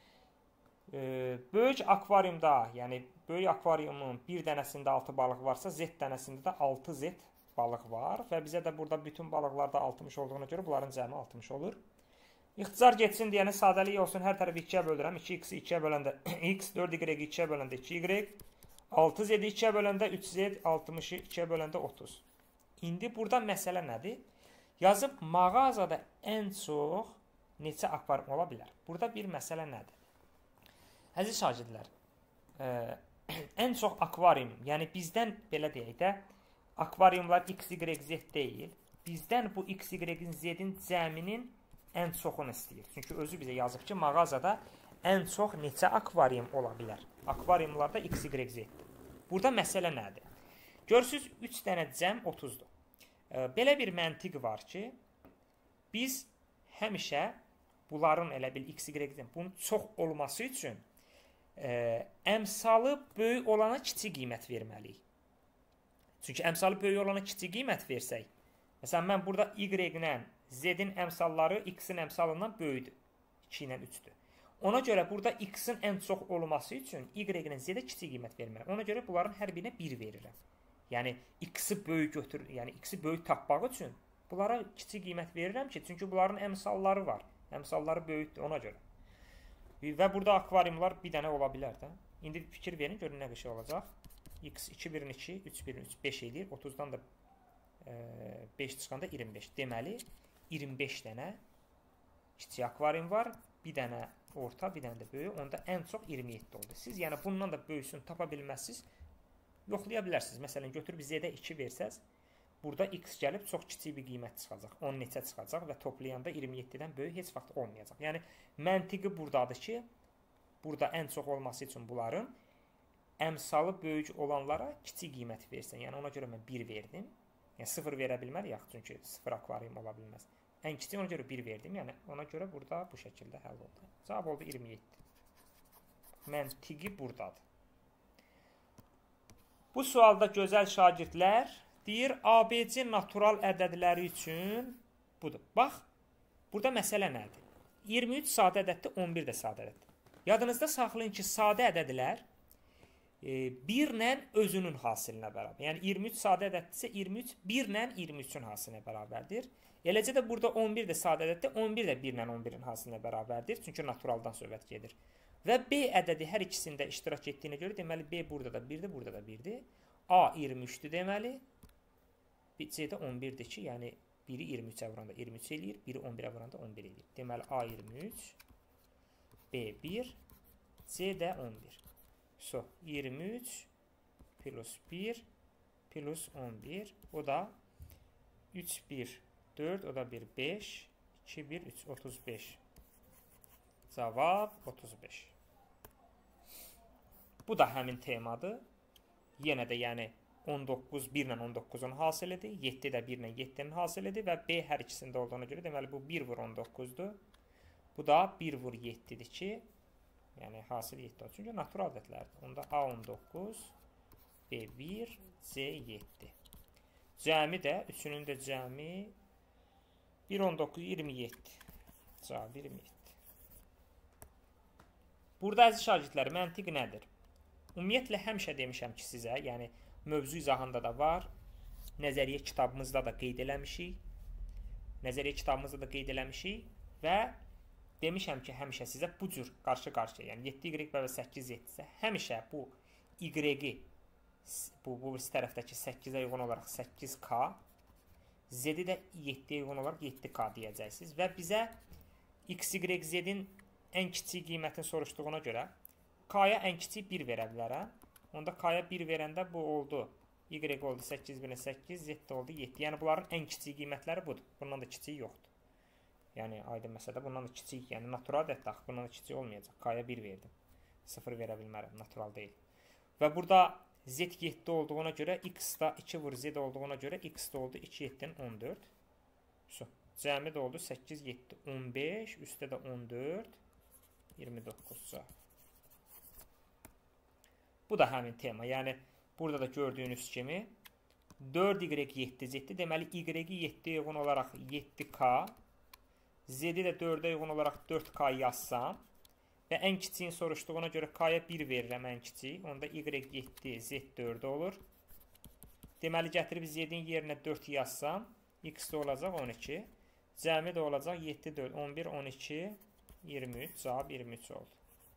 Böyük akvariumda, yəni böyük akvariumun bir dənəsində 6 balıq varsa, Z dənəsində də 6Z balıq var və bizə də burada bütün balıqlarda 60 olduğuna görə bunların cəmi 60 olur. İxtisar geçsin deyəni sadəlik olsun, hər tərəfi 2-yə bölürəm. 2x-i 2-yə böləndə x, 4y-i 2-yə böləndə 2y, 6z-i 2-yə böləndə 3z, 60-ı 2-yə böləndə 30. İndi burada məsələ nədir? Yazıb mağazada ən çox neçə akvarium ola bilər? Burada bir məsələ nədir? Əziz şagirdlər, ən çox akvarium, yəni bizdən belə deyək də, akvariumlar x, y, z deyil. Bizdən bu x, y-in, z-in cəminin ən çoxunu istəyir. Çünki özü bizə yazıb ki, mağazada ən çox neçə akvarium ola bilər? Akvariumlarda x, y, z. Burada məsələ nədir? Görürsünüz, 3 dənə cəm 30-dur. Belə bir məntiq var ki, biz həmişə bunların elə bil x, y, z bunun çox olması üçün əmsalı böyük olana kiçik qiymət verməliyik. Çünki əmsalı böyük olana kiçik qiymət versək, məsələn, mən burada y-lə z-in əmsalları x-in əmsalından böyükdür. 2 ilə 3-dür. Ona görə burada x-in ən çox olması üçün y-lə z-də kiçik qiymət verməliyik. Ona görə bunların hər birinə 1 verirəm. Yəni, x-i böyük götür, yəni x-i böyük tapmaq üçün bunlara kiçik qiymət verirəm ki, çünki bunların əmsalları var. Əmsalları böyükdür ona görə. Və burada akvariumlar bir dənə ola bilər də. İndi fikir verin, görün nə bir şey olacaq. X 2 1-in 2, 3 1-in 3, 5 edir. 30-dan da 5 çıxanda 25. Deməli, 25 dənə kiçik akvarium var. Bir dənə orta, bir dənə də böyük. Onda ən çox 27 oldu. Siz yəni bundan da böyüsünü tapa bilməzsiniz. Yoxlaya bilərsiniz. Məsələn, götürüb Z-də 2 versəz, burada X gəlib çox kiçik bir qiymət çıxacaq. 10 neçə çıxacaq və toplayanda 27-dən böyük heç vaxt olmayacaq. Yəni, məntiqi buradadır ki, burada ən çox olması üçün bunların əmsalı böyük olanlara kiçik qiymət versən. Yəni, ona görə mən 1 verdim. Yəni, 0 verə bilmər, yaxud çünki 0 akvarium ola bilməz. Ən kiçik ona görə 1 verdim. Yəni, ona görə burada bu şəkildə həll oldu. Cavab oldu 27. Məntiqi buradadır. Bu sualda gözəl şagirdlər deyir, ABC natural ədədləri üçün budur. Bax, burada məsələ nədir? 23 sadə ədəddir, 11 də sadə ədəddir. Yadınızda saxlayın ki, sadə ədədlər 1 ilə özünün hasilinə bərabər. Yəni, 23 sadə ədəddirsə, 23 1 ilə 23-ün hasilinə bərabərdir. Eləcə də burada 11 də sadə ədəddir, 11 də 1 ilə 11-in hasilinə bərabərdir. Çünki naturaldan söhbət gedir. Və B ədədi hər ikisində iştirak etdiyinə görə, deməli, B burada da 1-dir, burada da 1-dir. A 23-dür deməli. C-də 11-dir ki, yəni 1-i 23-ə vuranda 23 eləyir, 1-i 11-ə vuranda 11 eləyir. Deməli, A 23, B 1, C də 11. So, 23 plus 1 plus 11, o da 3, 1, 4, o da 1, 5, 2, 1, 3, 35. Cavab 35. Bu da həmin temadır. Yenə də yəni 19 1 ilə 19-un hasilidir. 7 də 1 ilə 7-nin hasilidir və B hər ikisində olduğuna görə deməli bu 1 vur 19-dur. Bu da 1 vur 7-dir ki, yəni hasil 7 olur. Çünki natural ədədlərdir. Onda A 19, B 1, C 7. Cəmi də, üçünün də cəmi 1, 19, 27. Cavab 27. Burada əziz şagirdlər, məntiq nədir? Ümumiyyətlə, həmişə demişəm ki, sizə, yəni mövzu izahında da var, nəzəriyyə kitabımızda da qeyd eləmişik. Nəzəriyyə kitabımızda da qeyd eləmişik və demişəm ki, həmişə sizə bu cür qarşı-qarşıya, yəni 7y və 8z isə həmişə bu y-i, bu tərəfdəki 8-ə uyğun olaraq 8k, z-i də 7-yə uyğun olaraq 7k deyəcəksiniz və bizə x, y, z-in ən kiçik qiymətini soruşduğuna görə k-ya ən kiçik 1 verə bilərəm. Onda k-ya 1 verəndə bu oldu. Y oldu 8/8, z oldu 7. Yəni bunların ən kiçik qiymətləri budur. Bundan da kiçik yoxdur. Yəni aydın məsələdə bundan da kiçik, yəni natural ədəddir axı, bundan da kiçik olmayacaq. K-ya 1 verdim. 0 verə bilmərəm, natural deyil. Və burada z 7 olduğuna görə x da 2 vur z olduğuna görə x da oldu 2, 7-dən 14. Cəmi də oldu 8, 7, 15, üstə də 14, 29. Bu da həmin tema. Yəni burada da gördüyünüz kimi 4y7z, deməli y-i 7-yə uyğun olaraq 7k, z-i də 4-ə uyğun olaraq 4k yazsam və ən kiçiyin soruşduğuna görə k-ya 1 verirəm ən kiçik, onda y7 z4 olur. Deməli gətirib z-in yerinə 4 yazsam, x də olacaq 12. Cəmi də olacaq 7, 4, 11, 12, 23. Cavab 23 oldu.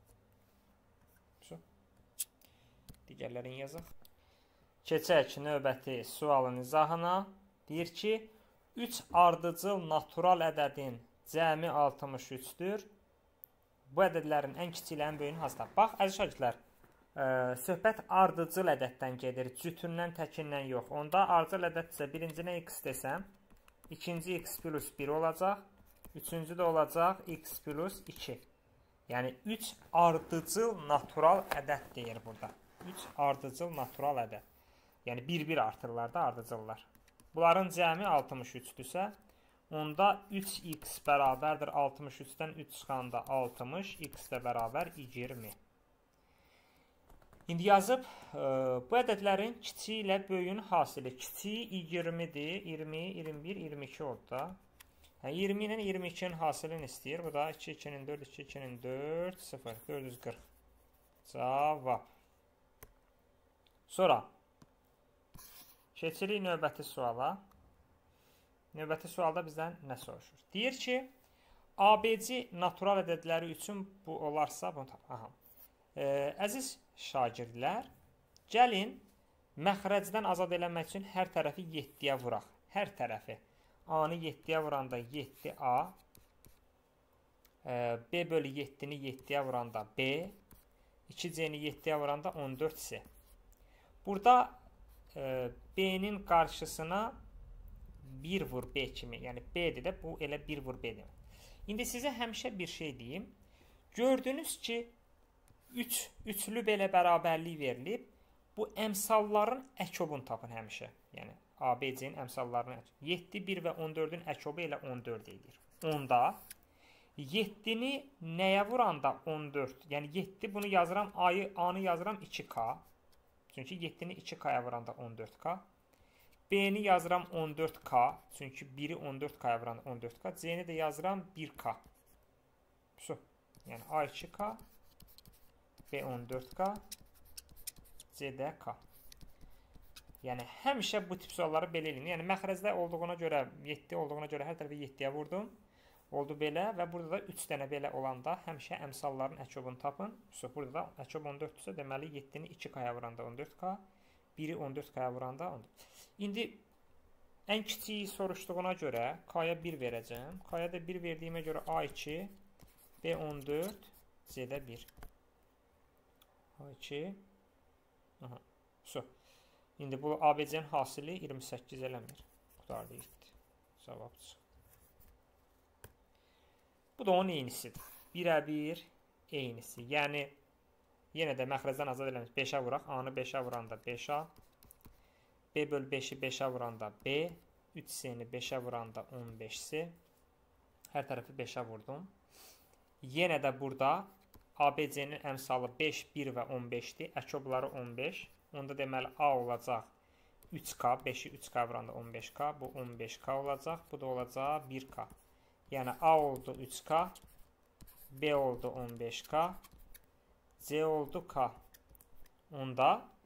Digərlərini yazaq. Keçək növbəti sualın izahına. Deyir ki, 3 ardıcıl natural ədədin cəmi 63-dür. Bu ədədlərin ən kiçik ilə ən böyüyünü hansıdır? Bax, əziz şagirdlər, söhbət ardıcıl ədəddən gedir, cütündən, təkindən yox. Onda ardıcıl ədəddirsə, birincinə x desəm, ikinci x plus 1 olacaq, üçüncü də olacaq x plus 2. Yəni, 3 ardıcıl natural ədəd deyir burada. 3 ardıcıl natural ədəd. Yəni, bir-bir artırlar da ardıcıllar. Bunların cəmi 63-dürsə, onda 3x bərabərdir 63-dən 3 çıxanda 60, x də bərabər 20. İndi yazıb, bu ədədlərin kiçiyi ilə böyüyünün hasili. Kiçiyi 20-dir, 20, 21, 22 oldu da. 20 ilə 22-nin hasilini istəyir. Bu da 2, 2-nin 4, 2, 2-nin 4, 0, 440. Cavab. Sonra, keçirik növbəti suala. Növbəti sualda bizdən nə soruşur? Deyir ki, ABC natural ədədləri üçün bu olarsa, əziz şagirdlər, gəlin məxrəcdən azad eləmək üçün hər tərəfi 7-yə vuraq. Hər tərəfi. A-nı 7-yə vuranda 7A, B bölü 7-ni 7-yə vuranda B, 2C-ni 7-yə vuranda 14C. Burada B-nin qarşısına 1 vur B kimi, yəni B-dir də, bu elə 1 vur B demək. İndi sizə həmişə bir şey deyim. Gördünüz ki, üçlü belə bərabərlik verilib. Bu əmsalların əkobunu tapın həmişə. Yəni, ABC-nin əmsallarını 7, 1 və 14-ün əkobu elə 14 edir. Onda 7-ni nəyə vuranda 14? Yəni, 7 bunu yazıram, A-nı yazıram 2K. Çünki 7-ni 2K-ya vuranda 14K. B-ni yazıram 14K. Çünki 1-i 14K-ya vuranda 14K. C-ni də yazıram 1K. Yəni A2K, B14K, C-də-K. Yəni, həmişə bu tip sualları belə eləyin. Yəni, məxrəcdə olduğuna görə, 7 olduğuna görə hər tərəfə 7-yə vurdum. Oldu belə və burada da 3 dənə belə olanda həmişə əmsalların əkobunu tapın. Burada da əkob 14-dürsə, deməli 7-ni 2K-ya vuranda 14K, 1-i 14K-ya vuranda 14. İndi ən kiçiyi soruşduğuna görə K-ya 1 verəcəm. K-ya da 1 verdiyimə görə A2, B14, C-də 1. A2, İndi bu ABC-nin hasili 28 eləmir. Qutardı 7. Cavab çıxır. Bu da onun eynisidir. Birə-bir eynisi. Yəni, yenə də məxrəcdən azad eləmiş. 5-ə vuraq. A-nı 5-ə vuranda 5A. B bölü 5-i 5-ə vuranda B. 3C-ni 5-ə vuranda 15C. Hər tərəfi 5-ə vurdum. Yenə də burada ABC-nin əmsalı 5, 1 və 15-dir. Əkobları 15. Onda deməli A olacaq 3K. 5-i 3K vuranda 15K. Bu 15K olacaq. Bu da olacaq 1K. Yəni A oldu 3K, B oldu 15K, C oldu K. Onda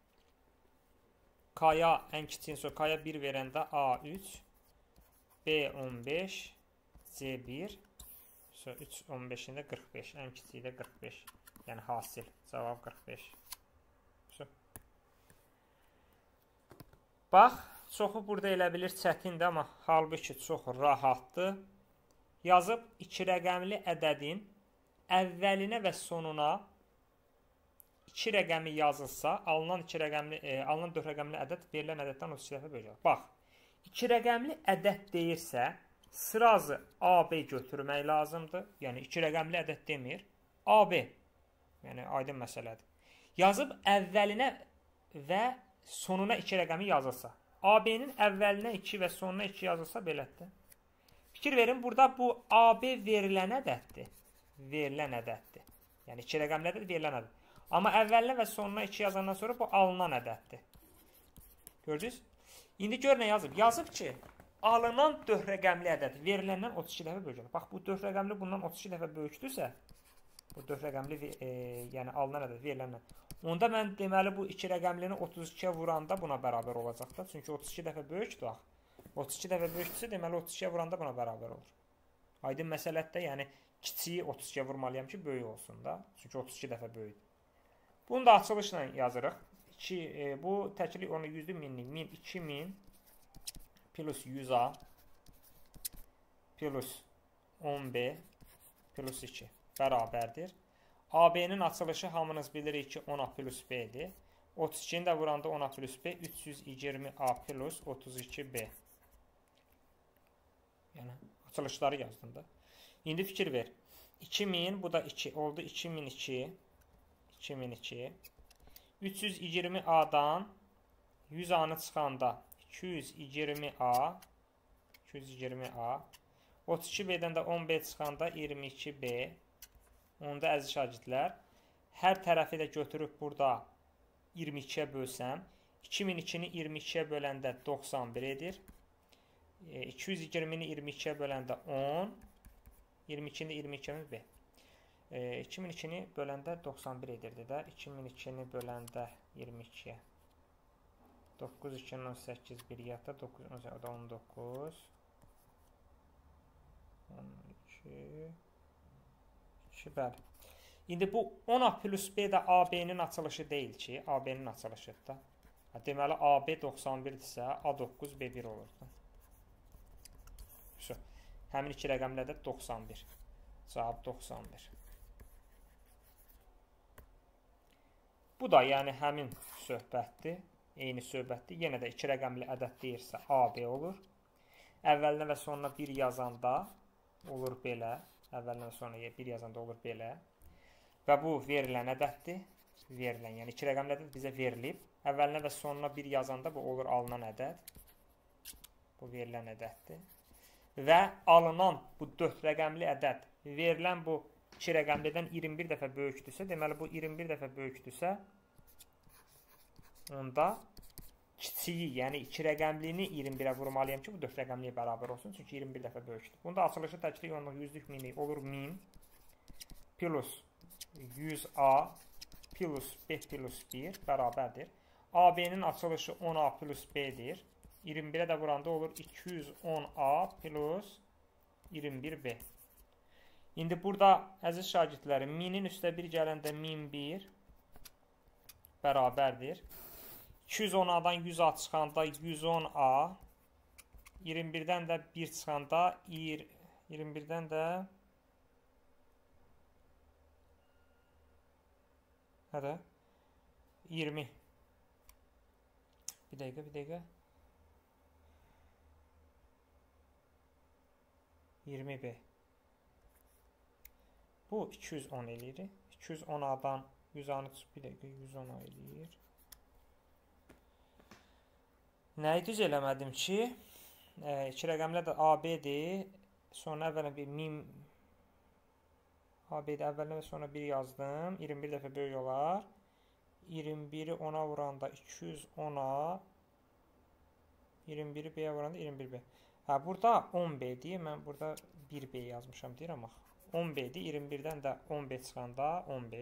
K-ya ən kiçiyin sonra K-ya 1 verəndə A3, B 15, C 1, 3 15-ində 45, ən kiçiyi də 45. Yəni hasil, cavab 45. Bax, çoxu burada elə bilir çətindir, amma halbuki çox rahatdır. Yazıb 2 rəqəmli ədədin əvvəlinə və sonuna 2 rəqəmi yazılsa, alınan 4 rəqəmli ədəd verilən ədəddən 32 dəfə böləcək. Bax, 2 rəqəmli ədəd deyirsə, sırazı AB götürmək lazımdır. Yəni 2 rəqəmli ədəd demir. AB, yəni aydın məsələdir. Yazıb əvvəlinə və sonuna 2 rəqəmi yazılsa, AB-nin əvvəlinə 2 və sonuna 2 yazılsa belədir. Fikir verin, burada bu AB verilən ədəddir. Verilən ədəddir. Yəni 2 rəqəmli ədəd verilən ədəd. Amma əvvəlinə və sonuna 2 yazandan sonra bu alınan ədəddir. Gördünüz? İndi gör nə yazıb? Yazıb ki, alınan 4 rəqəmli ədəd veriləndən 32 dəfə bölünür. Bax, bu 4 rəqəmli bundan 32 dəfə böyükdürsə, bu 4 rəqəmli yəni alınan ədəd veriləndən. Onda mən deməli bu 2 rəqəmlini 32-yə vuranda buna bərabər olacaq da. Çünki 32 dəfə böyükdür. 32 dəfə böyükdürsə, deməli 32-yə vuranda buna bərabər olur. Aydın məsələdə, yəni kiçiyi 32-yə vurmalıyam ki, böyük olsun da. Çünki 32 dəfə böyükdür. Bunu da açılışla yazırıq. Bu təklik onu 100 minlik, 1000, 2000 plus 100A plus 10B plus 2 bərabərdir. AB-nin açılışı hamınız bilirik ki, 10A plus B-dir. 32-ni də vuranda 10A plus B, 320A plus 32B. Yəni, açılışları yazdım da. İndi fikir ver. 2000, bu da 2, oldu 2002. 2002. 320A-dan 100A-nı çıxanda 220A. 220A. 32B-dən də 10B çıxanda 22B. Onu da əziz şagirdlər, hər tərəfi də götürüb burada 22-yə bölsəm, 2002-ni 22-yə böləndə 91 edir. 220-ni 22-yə böləndə 10. 22-ni 22-yə B. 2002-ni böləndə 91 edirdi də. 2002-ni böləndə 22-yə. 9, 2, 18, 1 yadda. 9, 18, o da 19. 12... Bəli. İndi bu 10A plus B də AB-nin açılışı deyil ki, AB-nin açılışıdır da. Deməli, AB 91-dirsə, A9 B1 olurdu. Həmin iki rəqəmlər də 91. Cavab 91. Bu da yəni həmin söhbətdir. Eyni söhbətdir. Yenə də iki rəqəmli ədəd deyirsə AB olur. Əvvəlinə və sonuna 1 yazanda olur belə. Əvvəlinə və sonuna 1 yazanda olur belə. Və bu verilən ədəddir. Verilən, yəni 2 rəqəmli ədəd bizə verilib. Əvvəlinə və sonuna 1 yazanda bu olur alınan ədəd. Bu verilən ədəddir. Və alınan bu 4 rəqəmli ədəd verilən bu 2 rəqəmlidən 21 dəfə böyükdürsə, deməli bu 21 dəfə böyükdürsə, onda kiçiyi, yəni 2 rəqəmliyini 21-ə vurmalıyam ki, bu 4 rəqəmliyə bərabər olsun. Çünki 21 dəfə böyükdür. Bunda açılışı təklik onluq 100-lük minlik olur 1000 plus 100A plus B plus 1 bərabərdir. AB-nin açılışı 10A plus B-dir. 21-ə də vuranda olur 210A plus 21B. İndi burada, əziz şagirdlərim, 1000-in üstə 1 gələndə 1001 bərabərdir. 210A-dan 100A çıxanda 110A, 21-dən də 1 çıxanda 21-dən də hədə 20. Bir dəqiqə. 20B. Bu 210 eləyir. 210A-dan 100A-nı çıxıb, bir dəqiqə 110A eləyir. Nəyi düz eləmədim ki? 2 rəqəmlər də AB-dir. Sonra əvvələn bir 1000 AB-dir. Əvvələn və sonra 1 yazdım. 21 dəfə böyük olar. 21-i 10-a vuranda 210-a. 21-i B-yə vuranda 21B. Hə, burada 10B-dir. Mən burada 1B yazmışam, deyirəm bax. 10B-dir. 21-dən də 10B çıxanda 10B.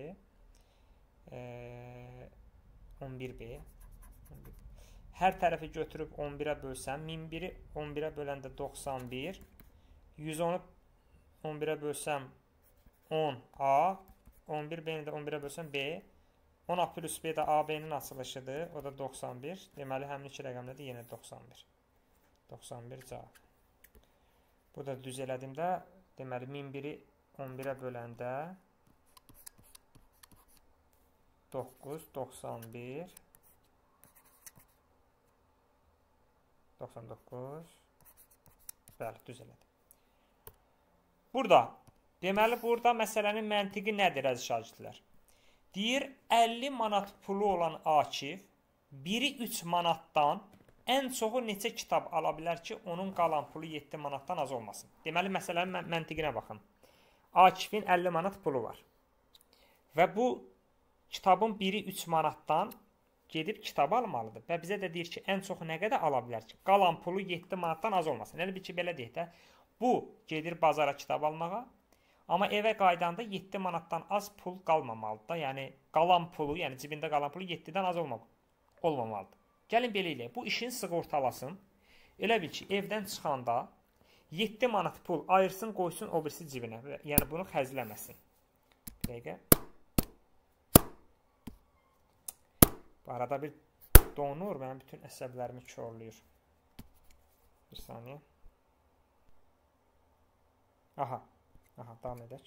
11B. Hər tərəfi götürüb 11-ə bölsəm, 1001-i 11-ə böləndə 91, 110-u 11-ə bölsəm 10A, 11B-ni də 11-ə bölsəm B, 10A plus B də AB-nin açılışıdır, o da 91, deməli həmin iki rəqəmdə yenə 91. 91 cavab. Bu da düz elədim də, deməli 1001-i 11-ə böləndə 9, 91, 99. Bəli, düz elədi. Burada, deməli, burada məsələnin məntiqi nədir, əziz şagirdlər? Deyir, 50 manat pulu olan Akif, biri 3 manatdan ən çoxu neçə kitab ala bilər ki, onun qalan pulu 7 manatdan az olmasın? Deməli, məsələnin məntiqinə baxın. Akifin 50 manat pulu var. Və bu kitabın biri 3 manatdan gedib kitabı almalıdır. Və bizə də deyir ki, ən çoxu nə qədər ala bilər ki, qalan pulu 7 manatdan az olmasın. Yəni, bir ki, belə deyək də, bu gedir bazara kitab almağa, amma evə qaydanda 7 manatdan az pul qalmamalıdır da. Yəni, qalan pulu, yəni cibində qalan pulu 7-dən az olmamalıdır. Gəlin belə eləyək, bu işin sığortalasın. Elə bil ki, evdən çıxanda 7 manat pul ayırsın, qoysun o birisi cibinə. Yəni, bunu xərcləməsin. Bir dəqiqə. Bu arada bir donur, mənim bütün əsəblərimi korlayır. Bir saniyə. Aha, davam edək.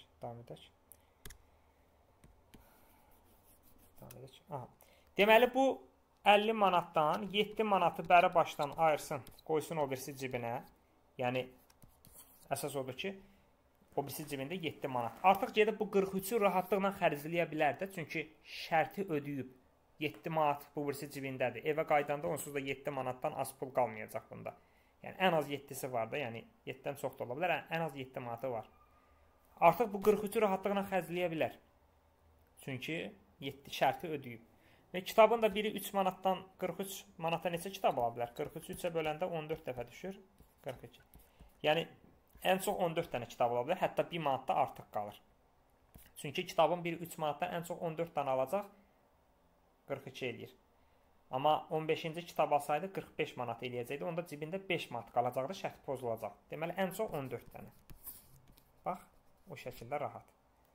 Aha. Deməli, bu 50 manatdan 7 manatı bəri başdan ayırsın, qoysun o birisi cibinə. Yəni, əsas odur ki, o birisi cibində 7 manat. Artıq gedib bu 43-ü rahatlıqla xərcləyə bilər də, çünki şərti ödəyib. 7 manat bu birisi cibindədir. Evə qaydanda onsuz da 7 manatdan az pul qalmayacaq bunda. Yəni, ən az 7-si var da, yəni 7-dən çox da ola bilər, ən az 7 manatı var. Artıq bu 43-ü rahatlıqla xərcləyə bilər. Çünki 7 şərti ödəyib. Və kitabın da biri 3 manatdan 43 manata neçə kitab ala bilər? 43-ü 3-ə böləndə 14 dəfə düşür. 42. Yəni, ən çox 14 dənə kitab ala bilər. Hətta 1 manat da artıq qalır. Çünki kitabın biri 3 manatdan ən çox 14 dənə alacaq. 42 eləyir. Amma 15-ci kitab alsaydı 45 manat eləyəcəkdi. Onda cibində 5 manat qalacaqdı, şərt pozulacaq. Deməli, ən çox 14 dənə. Bax, o şəkildə rahat.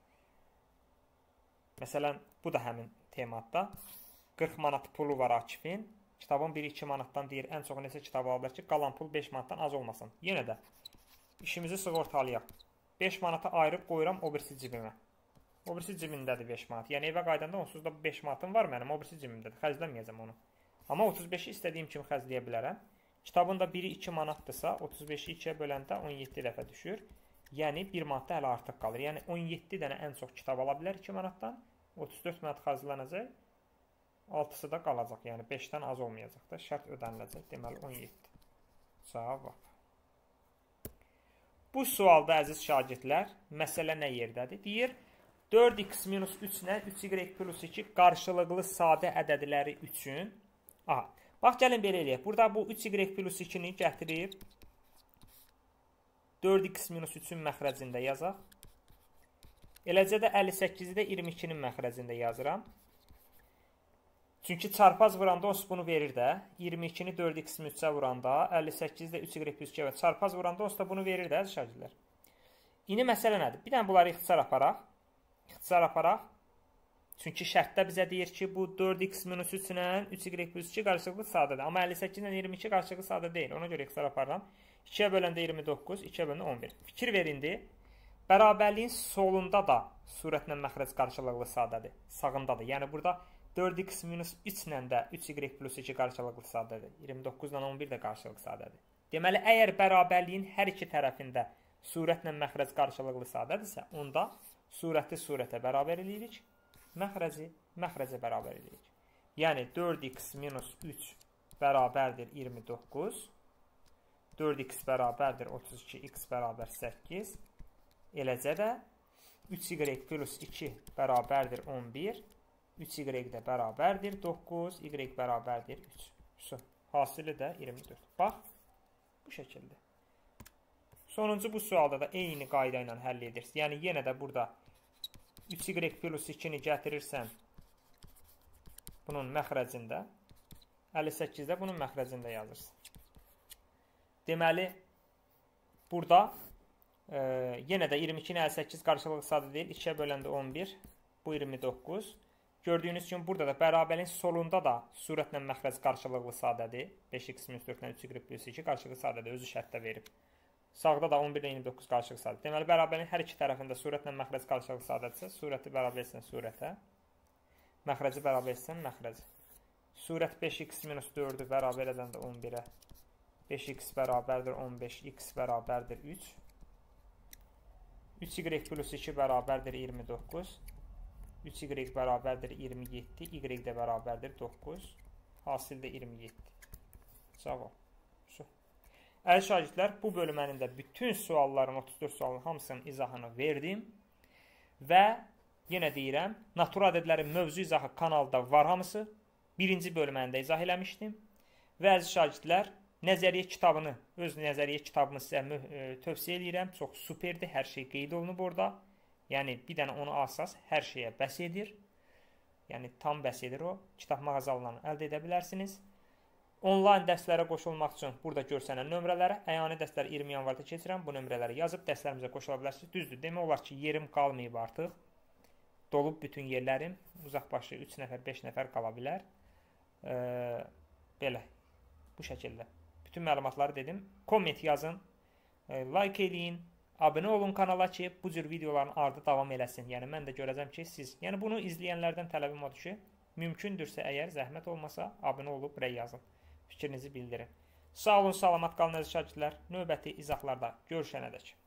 Məsələn, bu da həmin tematda. 40 manat pulu var Akifin. Kitabın biri 2 manatdan deyir, ən çox neçə kitab ala bilər ki, qalan pul 5 manatdan az olmasın. Yenə də işimizi sığortalayaq. 5 manata ayırıb qoyuram o birisi cibimə. O birisi cibindədir 5 manat. Yəni, evə qaydanda onsuz da 5 manatım var mənim, o birisi cibimdədir. Xərcləməyəcəm onu. Amma 35-i istədiyim kimi xərcləyə bilərəm. Kitabın da biri 2 manatdırsa, 35-i 2-yə böləndə 17 dəfə düşür. Yəni, 1 manatda hələ artıq qalır. Yəni, 17 dənə ən çox kitab ala bilər 2 manatdan. 34 manat xərclənəcək. 6-sı da qalacaq. Yəni, 5-dən az olmayacaq da. Şərt ödəniləcək. Deməli, 17. Cavab. Bu sualda, əziz şagirdlər, məsələ nə yerdədir? Deyir, 4x minus 3 nə? 3y plus 2 qarşılıqlı sadə ədədləri üçün. Aha, bax, gəlin belə eləyək. Burada bu 3y plus 2-ni gətirib 4x minus 3-ün məxrəcində yazaq. Eləcə də 58-i də 22-nin məxrəcində yazıram. Çünki çarpaz vuranda onsuz bunu verir də. 22-ni 4x minus 3-ə vuranda, 58-i də 3y plus 2-ə və çarpaz vuranda onsuz da bunu verir də, əziz şagirdlər. İndi məsələ nədir? Bir dənə bunları ixtisar aparaq. Çünki şərtdə bizə deyir ki, bu 4x minus 3 ilə 3y plus 2 qarşılıqlı sadədir. Amma 58 ilə 22 qarşılıqlı sadə deyil. Ona görə ixtisar aparıram. 2-yə böləndə 29, 2-yə böləndə 11. Fikir verindi. Bərabərliyin solunda da surətlə məxrəc qarşılıqlı sadədir. Sağındadır. Yəni, burada 4x minus 3 ilə də 3y plus 2 qarşılıqlı sadədir. 29 ilə 11 də qarşılıqlı sadədir. Deməli, əgər bərabərliyin hər iki tərəfində surətlə məxrəc qarşılıqlı sadədirsə, onda surəti surətə bərabər eləyirik, məxrəci məxrəcə bərabər eləyirik. Yəni, 4x minus 3 bərabərdir 29, 4x bərabərdir 32, x bərabər 8, eləcə də 3y plus 2 bərabərdir 11, 3y də bərabərdir 9, y bərabərdir 3. Hasili də 24. Bax, bu şəkildə. Sonuncu bu sualda da eyni qayda ilə həll edirsən. Yəni, yenə də burada 3y plus 2-ni gətirirsən bunun məxrəcində, 58-də bunun məxrəcində yazırsan. Deməli, burada yenə də 22-ni 58 qarşılıqlı sadə deyil. 2-yə böləndə 11, bu 29. Gördüyünüz kimi burada da bərabərliyin solunda da surətlə məxrəc qarşılıqlı sadədir. 5x minus 4 ilə 3y plus 2 qarşılıqlı sadədir. Özü şərtdə verib. Sağda da 11 ilə 29 qarşılıqlı sadədir. Deməli, bərabərliyin hər iki tərəfində surətlə məxrəc qarşılıqlı sadədirsə, surəti bərabər etsin surətə. Məxrəci bərabər etsən məxrəci. Surət 5x minus 4-ü bərabər edəndə 11-ə 5x bərabərdir 15, x bərabərdir 3. 3y plus 2 bərabərdir 29. 3y bərabərdir 27, y də bərabərdir 9. Hasildə 27. Cavab. Əziz şagirdlər, bu bölmənin də bütün sualların, 34 sualın hamısının izahını verdim. Və yenə deyirəm, natural ədədlərin mövzu izahı kanalda var hamısı. Birinci bölməni də izah eləmişdim. Və əziz şagirdlər, nəzəriyyə kitabını, öz nəzəriyyə kitabımı sizə tövsiyə edirəm. Çox superdir, hər şey qeyd olunub orada. Yəni, bir dənə onu alsaz, hər şeyə bəs edir. Yəni, tam bəs edir o. Kitab mağazalarını əldə edə bilərsiniz. Onlayn dərslərə qoşulmaq üçün burada görsənən nömrələrə, əyani dərslər 20 yanvarda keçirəm. Bu nömrələri yazıb dərslərimizə qoşula bilərsiniz. Düzdür, demək olar ki, yerim qalmayıb artıq. Dolub bütün yerlərim. Uzaqbaşı 3 nəfər, 5 nəfər qala bilər. Belə, bu şəkildə. Bütün məlumatları dedim. Komment yazın, like eləyin, abunə olun kanala ki, bu cür videoların ardı davam eləsin. Yəni, mən də görəcəm ki, siz, yəni bunu izləyənlərdən tələbim odur ki, mümkündürsə, əgər zəhmət olmasa, abunə olub rəy yazın. Fikrinizi bildirin. Sağ olun, salamat qalın əziz şagirdlər. Növbəti izahlarda görüşənədək.